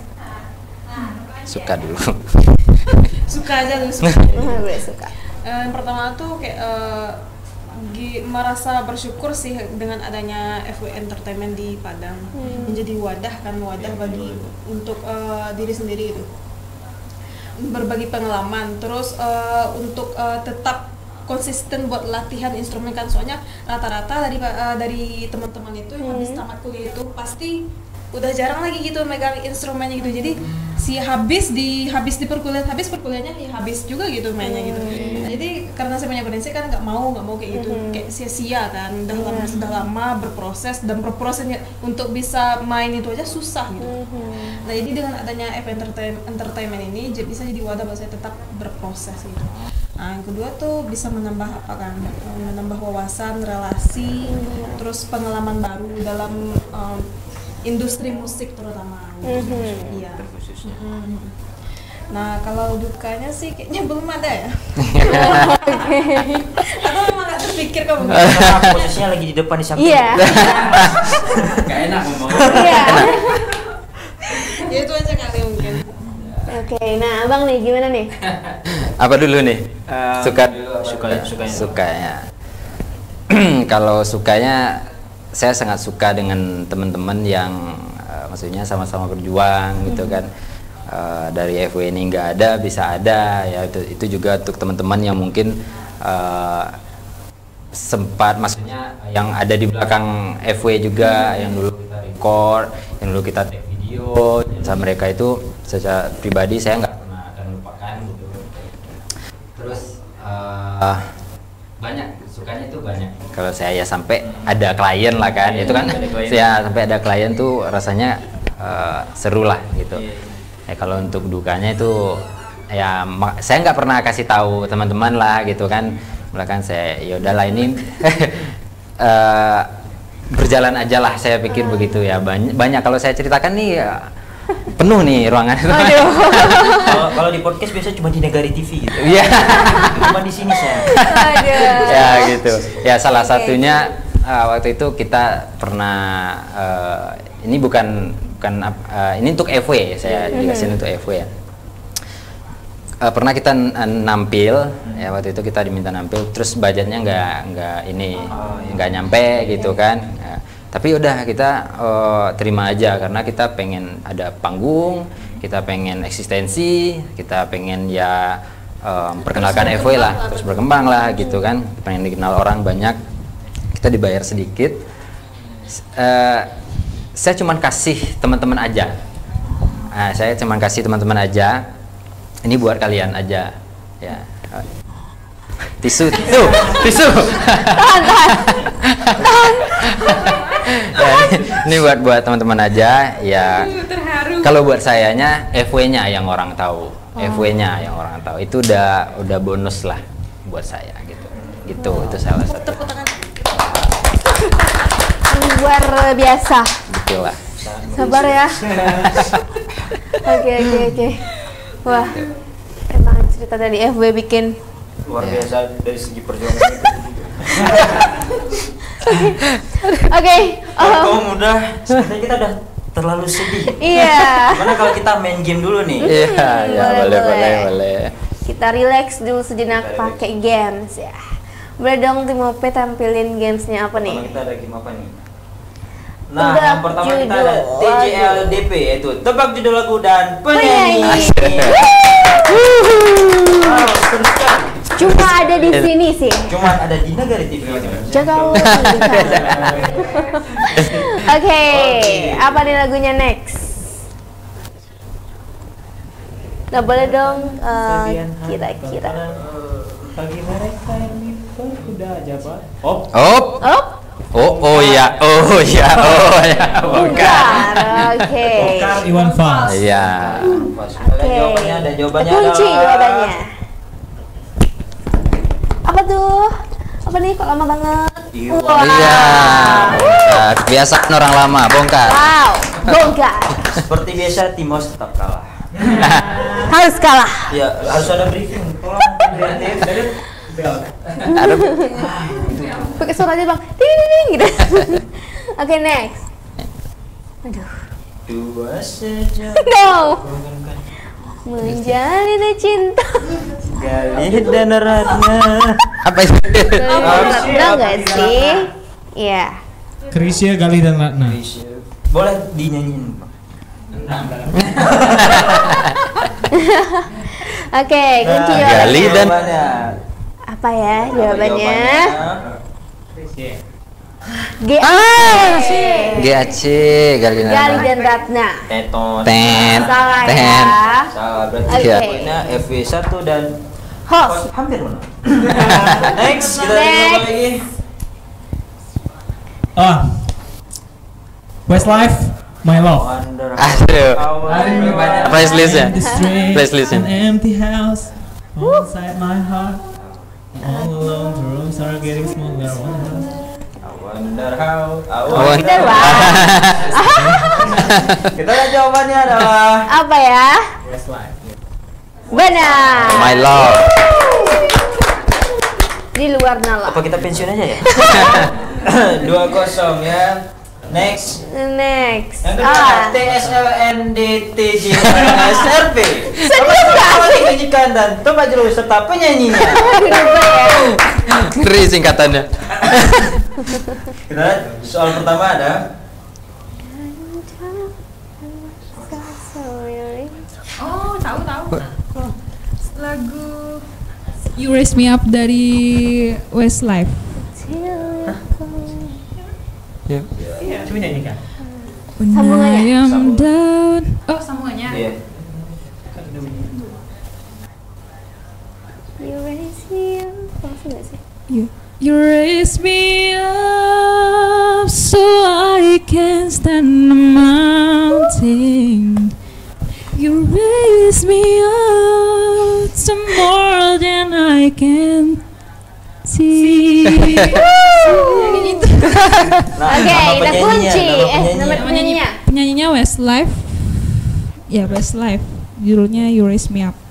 Suka dulu. Suka aja lu suka. Boleh suka. Eh, yang pertama tuh kayak eh, gi- merasa bersyukur sih dengan adanya F W Entertainment di Padang, menjadi wadah kan wadah bagi untuk eh, diri sendiri itu berbagi pengalaman, terus eh, untuk eh, tetap konsisten buat latihan instrumen kan, soalnya rata-rata dari eh, dari teman-teman itu yang habis tamat kuliah itu pasti udah jarang lagi gitu megang instrumennya gitu. Jadi si habis di habis di perkuliahan habis perkuliahannya ya habis juga gitu mainnya gitu. Nah, jadi karena saya punya prinsip kan nggak mau nggak mau kayak gitu kayak sia-sia kan. Udah lama sudah lama berproses dan berprosesnya untuk bisa main itu aja susah gitu. Nah, jadi dengan adanya F entertain, entertainment ini j- bisa jadi wadah buat saya tetap berproses gitu. Nah, yang kedua tuh bisa menambah apa kan? Menambah wawasan, relasi, terus pengalaman baru dalam um, industri musik terutama. Mhm. Iya. Mhm. Nah, kalau dukanya sih kayaknya belum ada ya. Atau memang nggak terpikir kamu? Karena posisinya lagi di depan di samping. Iya. Gak enak ngomong. Iya. Ya itu aja kali mungkin. Oke, nah abang nih gimana nih? Apa dulu nih? Eh, Suka sukanya sukanya. sukanya. Kalau sukanya saya sangat suka dengan teman-teman yang uh, maksudnya sama-sama berjuang gitu kan. Uh, dari F W ini nggak ada bisa ada ya, itu, itu juga untuk teman-teman yang mungkin uh, sempat maksudnya yang ada di belakang F W juga, yang dulu kita record, yang dulu kita take video sama mereka, itu secara pribadi saya nggak pernah akan lupakan gitu. Terus uh, banyak sukanya itu banyak. Kalau saya ya sampai ada klien lah kan, itu kan saya sampai ada klien tuh rasanya uh, seru lah gitu. Ya kalau untuk dukanya itu ya ma- saya nggak pernah kasih tahu teman-teman lah gitu kan. Belakang saya ya udahlah ini uh, berjalan aja lah, saya pikir begitu ya. Banyak, banyak kalau saya ceritakan nih ya, penuh nih ruangan. Kalau kalau di podcast biasa cuma di Negari T V gitu. Iya. Cuma di sini saya. Ya gitu. Ya salah satunya uh, waktu itu kita pernah uh, ini bukan bukan uh, ini untuk F W, saya dikasih untuk F W ya. Uh, pernah kita n- nampil ya, waktu itu kita diminta nampil, terus budgetnya nggak nggak ini nggak nyampe gitu kan. Ya, tapi udah kita uh, terima aja karena kita pengen ada panggung, kita pengen eksistensi, kita pengen ya um, perkenalkan F W lah, terus berkembang lah gitu kan, pengen dikenal orang banyak. Kita dibayar sedikit. Uh, saya cuman kasih teman-teman aja. Nah, saya cuman kasih teman-teman aja. Ini buat kalian aja, ya. Tisu, tisu, tisu. Tahan, tahan. Tahan. Ya, ini buat buat teman-teman aja, ya. Kalau buat sayanya F W-nya yang orang tahu, F W-nya yang orang tahu itu udah udah bonus lah buat saya gitu. Gitu, itu salah satu. Luar biasa. Betul lah. Sabar ya. Oke, oke, oke. Wah, emang cerita dari F W bikin Luar biasa dari segi perjuangan. Oke. Kalau kamu mudah, sebenarnya kita udah terlalu sedih. Iya. Gimana kalau kita main game dulu nih? Iya, ya boleh, boleh, boleh, boleh. boleh. Kita relax dulu sejenak pakai games ya. Boleh dong Timope tampilin gamesnya apa nih? Kalau kita ada game apa nih? Nah, Tebak yang pertama kita ada judul T J L D P, yaitu tebak judul lagu dan penyanyi. Penyanyi. Wow, seru sekali. Cuma ada di sini sih. Cuma ada di Negari T V. Jaga Oke, apa nih lagunya next? Nah boleh dong eh, kira-kira. Bagi mereka yang berkuda aja pak. Oh, Oh, Oh, oh, oh ya, oh ya, oh ya, bukan. bukan. Oke. Bokar Iwan Fals. Iya. Ada jawabannya, ada jawabannya. Kunci adalah- jawabannya. Apa tuh? Apa nih kok lama banget? Wah. Iya. Nah, kebiasaan orang lama, bongkar. Wow, bongkar. Seperti biasa Timos tetap kalah. Harus kalah. Ya, harus ada briefing. Tolong kreatif. Ada Pakai suaranya bang, ding ding ding gitu. Oke next. Aduh, Dua saja. no. Menjalin cinta. Galih dan Ratna. apa itu? Ratna nggak sih? Iya. Krisya, Galih dan Ratna. Boleh dinyanyiin, Pak. Oke, kunci Gali jawabannya. dan Jawabannya. Apa ya jawabannya? Jawabannya. G A C. G A C Gali dan Gali Ratna. dan Ratna. Teton. Ten. Salah Ten. ya. Salah berarti Oke. poinnya F W satu dan Host. hampir menang. Next kita Next. coba lagi. Oh. Westlife, My Love. Wonder Aduh. How- Price list-nya. The street, Price list-nya. an empty house inside my heart. All alone, the rooms are getting smaller. I wonder how. I Wonder wonder Kita lihat jawabannya adalah Apa ya? Westlife. Benar. My Love. Di luar nalar. apa kita pensiun aja ya? Dua kosong ya. Next. Next. Yang kedua Ah. T S L N D T J S R P. Serius nggak sih? Menyajikan dan Toba Jero serta penyanyinya. Ngeri singkatannya. Kita lihat soal pertama ada Oh, tahu tahu. Lagu You Raise Me Up dari Westlife. Ya. Coba nyanyikan. When Sambungannya. I am down. Oh, sambungannya. Iya. You raise me up. Langsung nggak sih? You, you raise me up so I can stand the mountain. You raise me up to more than I can see. Nah, Oke, nama kita penyanyinya, kunci. nama Eh, nama penyanyinya. penyanyinya. Penyanyinya Westlife. Ya, Westlife. Judulnya You Raise Me Up.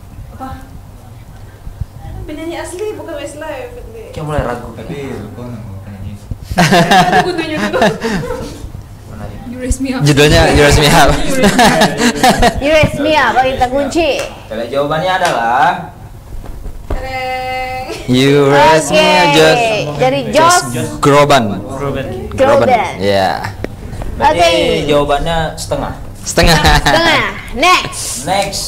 Penyanyi asli bukan Westlife. Kayak mulai ragu. Tapi lupa nama penyanyi. Tunggu tunggu tunggu. You Raise Me Up. Judulnya You Raise Me Up. You raise me up. Oh, kita kunci. Kalau jawabannya adalah You Raise Me Up. Oke. Just Dari Josh Groban. Groban. Ya. berarti Oke. jawabannya setengah. Setengah. Setengah. Next. Next.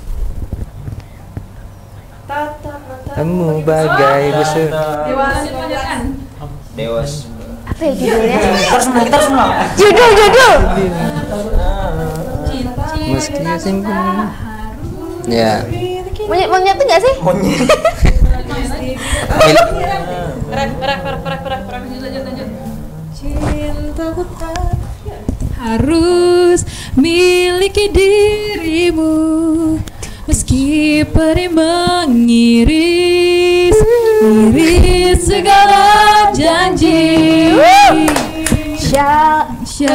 Kamu bagai busur. Dewas. Apa ya judulnya? Kita harus menang, kita harus menang. Judul, judul. Meski simpan. Ya. Monyet monyet tuh nggak sih? Monyet. Perak perak perak perak perak perak. Lanjut lanjut. Cintaku tak Harus miliki dirimu meski perih mengiris iris segala janji. Sya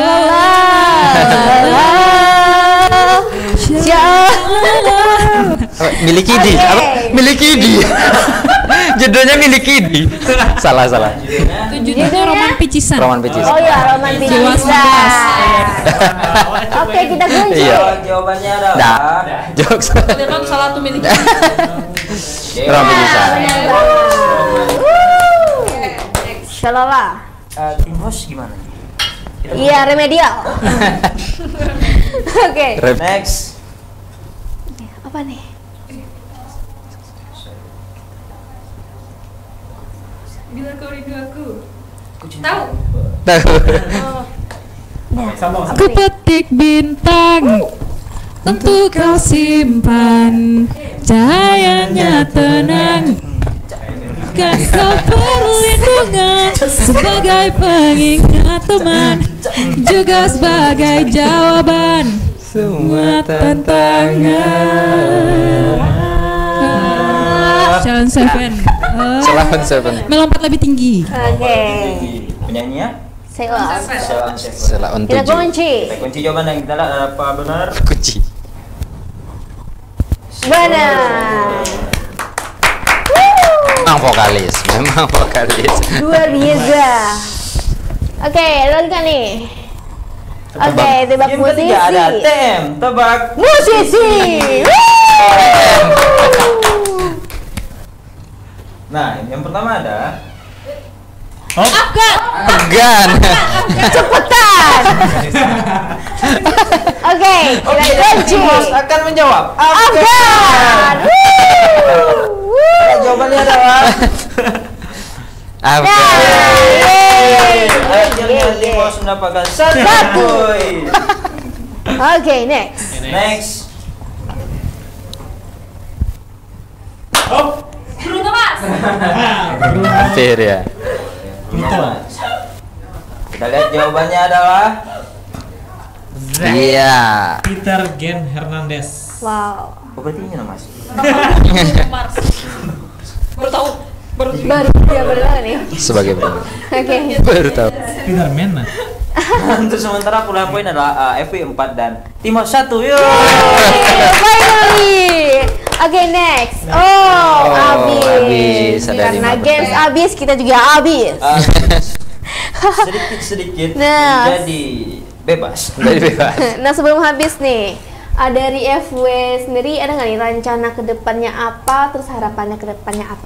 Shalala, shalala. Miliki di. Oke. Apa? Miliki di. Judulnya Miliki di. Salah salah. itu judulnya Roman Picisan. Roman Picis. Oh ya, Roman Dewa Picisan. Oke, kita kunci. Iya. Jawabannya adalah Dah. Jokes. memang salah tuh milik. Roman Picis. Shalala. Eh, tim host gimana? Iya, remedial. Oke. Next. Apa nih? Bila kau rindu aku. Tahu? Tahu. Ku petik bintang, tentu kau simpan, cahayanya tenang, kan kau perlindungan, sebagai pengingat teman, juga sebagai jawaban semua tantangan. Challenge Seven. Ah, Selamat Seven. melompat lebih tinggi. Oke. Penyanyinya Sela. Sheila on Seven. Salah on Kita tujuh. kunci. Kita kunci jawaban yang kita lihat apa benar? Kunci. Benar. Memang vokalis, memang vokalis. Luar biasa. Oke, lanjutkan nih. Oke, tebak Game musisi. ketiga ada tem tebak. Musisi. Nah, yang pertama ada Afgan. Cepetan. Oke, kita kunci. host akan menjawab. Afgan. Nah, jawabannya adalah Afgan. Yeay. Yeay. Satu. Oke, next. Next. Oh, Bruno Mars. Hampir ya. betul. Kita lihat jawabannya adalah Iya. Peter Gen Hernandez. Wow. oh, berarti ini nama Mas. Mars. Baru tahu. Baru Baru ya baru banget nih. Sebagai benar. Oke. Baru tahu. Peter Mena. Untuk sementara pula poin adalah uh, F W empat dan Timor satu. Yo. Finally. Oke, next. Oh, Oh, habis. habis. Ada Karena lima games pertanyaan. habis, kita juga habis. Sedikit-sedikit Nah. jadi bebas. Dari bebas. Nah, sebelum habis nih, ah, dari F W sendiri ada nggak nih rencana kedepannya apa, terus harapannya kedepannya apa?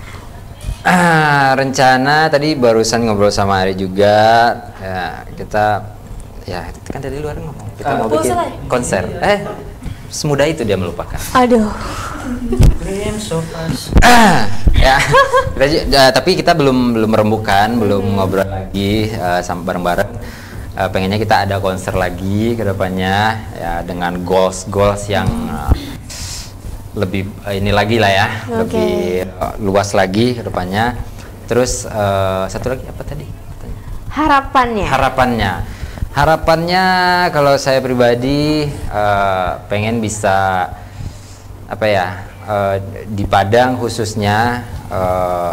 Ah, rencana tadi barusan ngobrol sama Ari juga. Ya, kita ya itu kan dari luar ngomong. Kita Ah, mau apa bikin salah? konser. Eh, semudah itu dia melupakan. Aduh. Dream so fast. Ya, kita ju- ya, tapi kita belum belum merembukan, belum ngobrol lagi eh, sama bareng-bareng. Eh, pengennya kita ada konser lagi ke depannya ya dengan goals goals yang eh, lebih eh, ini lagi lah ya, Oke. lebih eh, luas lagi ke depannya. Terus eh, satu lagi apa tadi? Harapannya. Harapannya, harapannya kalau saya pribadi eh, pengen bisa apa ya eh, di Padang khususnya eh,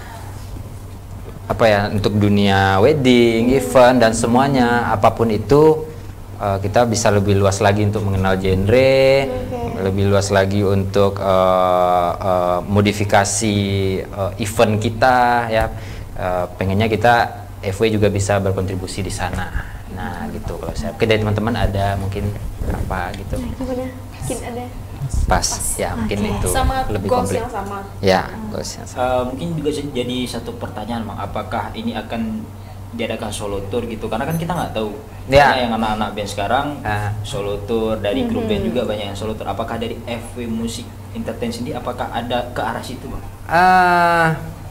apa ya untuk dunia wedding, event dan semuanya apapun itu eh, kita bisa lebih luas lagi untuk mengenal genre, lebih luas lagi untuk eh, eh, modifikasi eh, event kita ya. Eh, pengennya kita F W juga bisa berkontribusi di sana. Nah gitu kalau saya. Oke dari teman-teman ada mungkin apa gitu Gimana? Mungkin ada. pas, ya mungkin Oke. itu Sama lebih goals komplit. yang sama. Ya goals yang sama. Uh, mungkin juga se- jadi satu pertanyaan, Mang, apakah ini akan diadakan solo tour gitu? Karena kan kita nggak tahu. Ya. Karena yang anak-anak band sekarang Ah. solo tour, dari grup band juga banyak yang solo tour. Apakah dari F W Music Entertain sendiri apakah ada ke arah situ, Bang? Ah,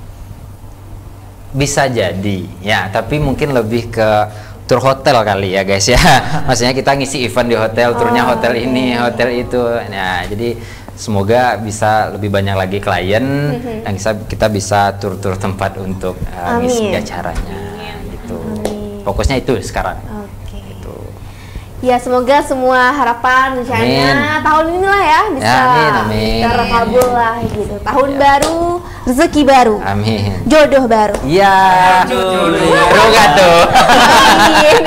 bisa jadi ya, tapi mungkin lebih ke tur hotel kali ya guys ya. Maksudnya kita ngisi event di hotel, turnya Oh, hotel ini, hotel itu. Nah, jadi semoga bisa lebih banyak lagi klien dan bisa kita bisa tur-tur tempat untuk uh, ngisi Amin. acaranya gitu. Amin. Fokusnya itu sekarang. Oke. Gitu. Ya semoga semua harapan rencananya tahun inilah ya bisa Ya, amin, amin. terkabul lah gitu. Tahun Ya. baru, rezeki baru, Amin. jodoh baru. Iya. Seru gak tuh? Amin.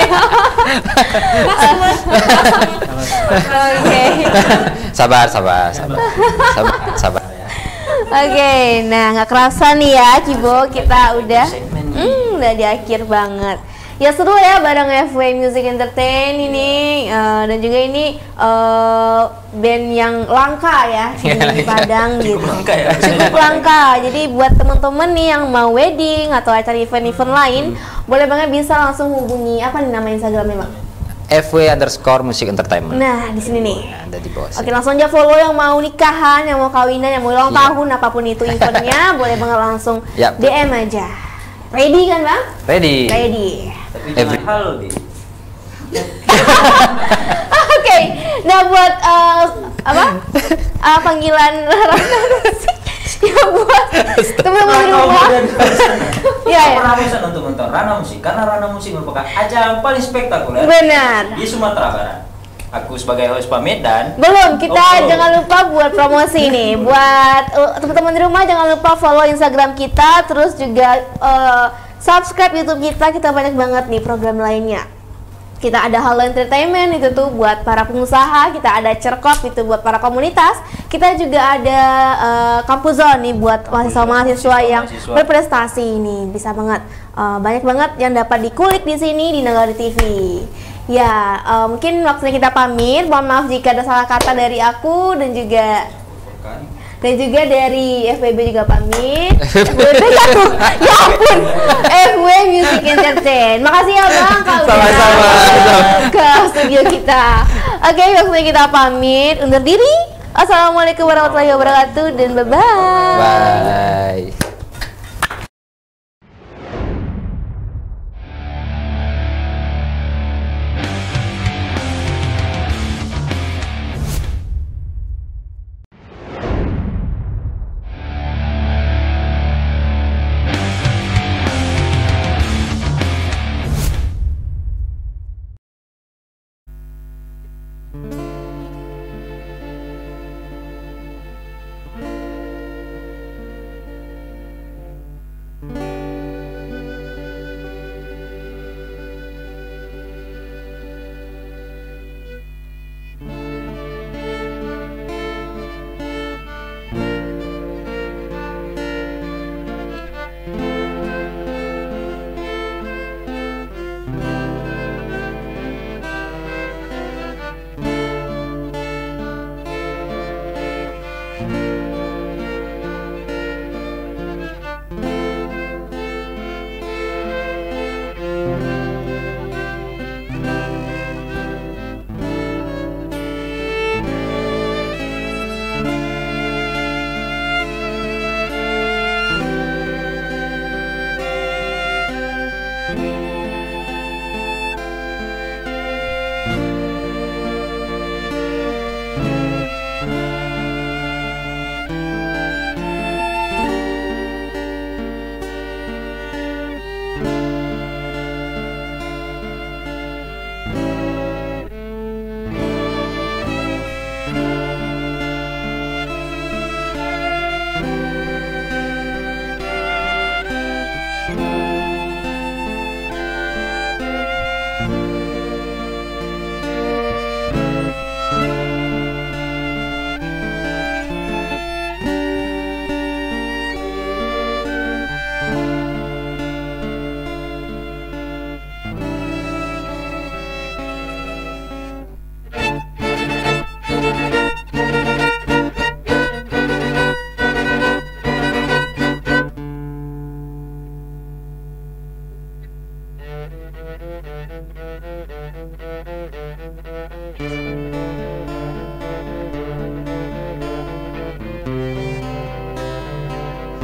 Oke. Sabar, sabar, sabar. Sabar, sabar ya. Oke, nah nggak kerasa nih ya Cibo, kita udah hmm, udah di akhir banget. Ya seru ya bareng F W Music Entertain ini eh, dan juga ini eh, band yang langka ya di Padang gitu. langka ya? Cukup langka. Jadi buat teman-teman nih yang mau wedding atau acara event-event lain, boleh banget bisa langsung hubungi apa nih nama Instagramnya, Bang? F W underscore Music Entertainment. Nah, di sini nih. Nah, ada di bawah Oke, sini. langsung aja follow yang mau nikahan, yang mau kawinan, yang mau ulang Iya. tahun, apapun itu eventnya, boleh banget langsung Yap. D M aja. Ready kan, Bang? Ready. Ready. Tapi Every- jangan hal di. Oke, nah buat uh, apa? Uh, panggilan ya buat teman-teman di rumah. Ya, ya. Rana Musik untuk menonton Rana Musik karena Rana Musik merupakan acara yang paling spektakuler Benar. di Sumatera Barat. Aku sebagai host pamit dan Belum, kita Oh, belum. jangan lupa buat promosi nih. Buat uh, teman-teman di rumah jangan lupa follow Instagram kita, terus juga uh, subscribe YouTube kita. Kita banyak banget nih program lainnya. Kita ada Halo Entertainment itu tuh buat para pengusaha, kita ada Cerkop itu buat para komunitas. Kita juga ada uh, Kampus Zone nih buat mahasiswa-mahasiswa yang mahasiswa. berprestasi ini. Bisa banget uh, banyak banget yang dapat dikulik di sini di Nagari T V. Ya, uh, mungkin waktunya kita pamit. Mohon maaf jika ada salah kata dari aku dan juga dan juga dari F W B juga pamit. F W B satu, ya ampun. F W Music Entertain. Makasih ya Bang kalau udah Sama-sama. ke studio kita. Oke, waktunya kita pamit. Undur diri. Assalamualaikum warahmatullahi wabarakatuh dan bye bye. Bye.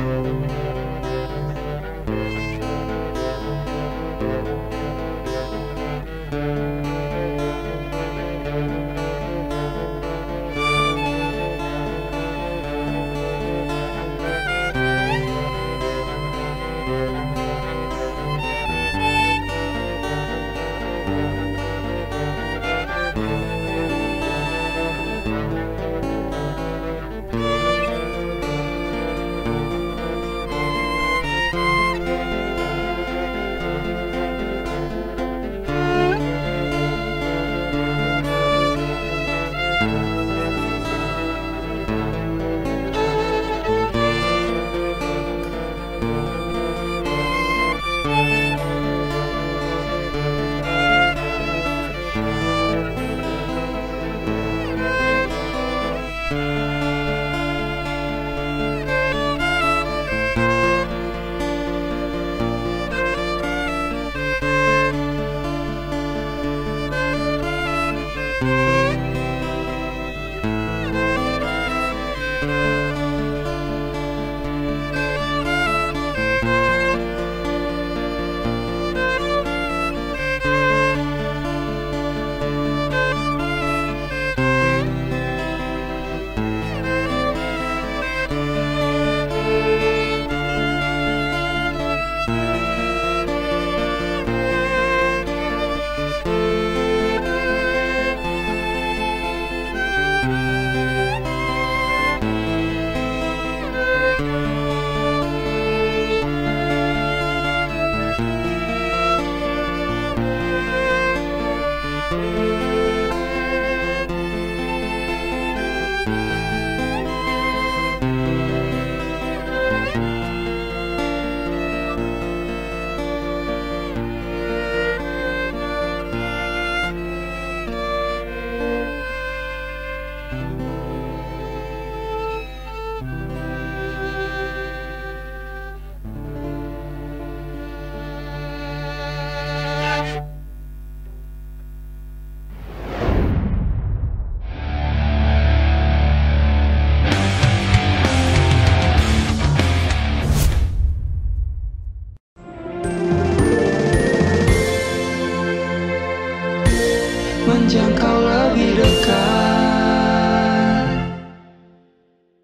menjangkau lebih dekat.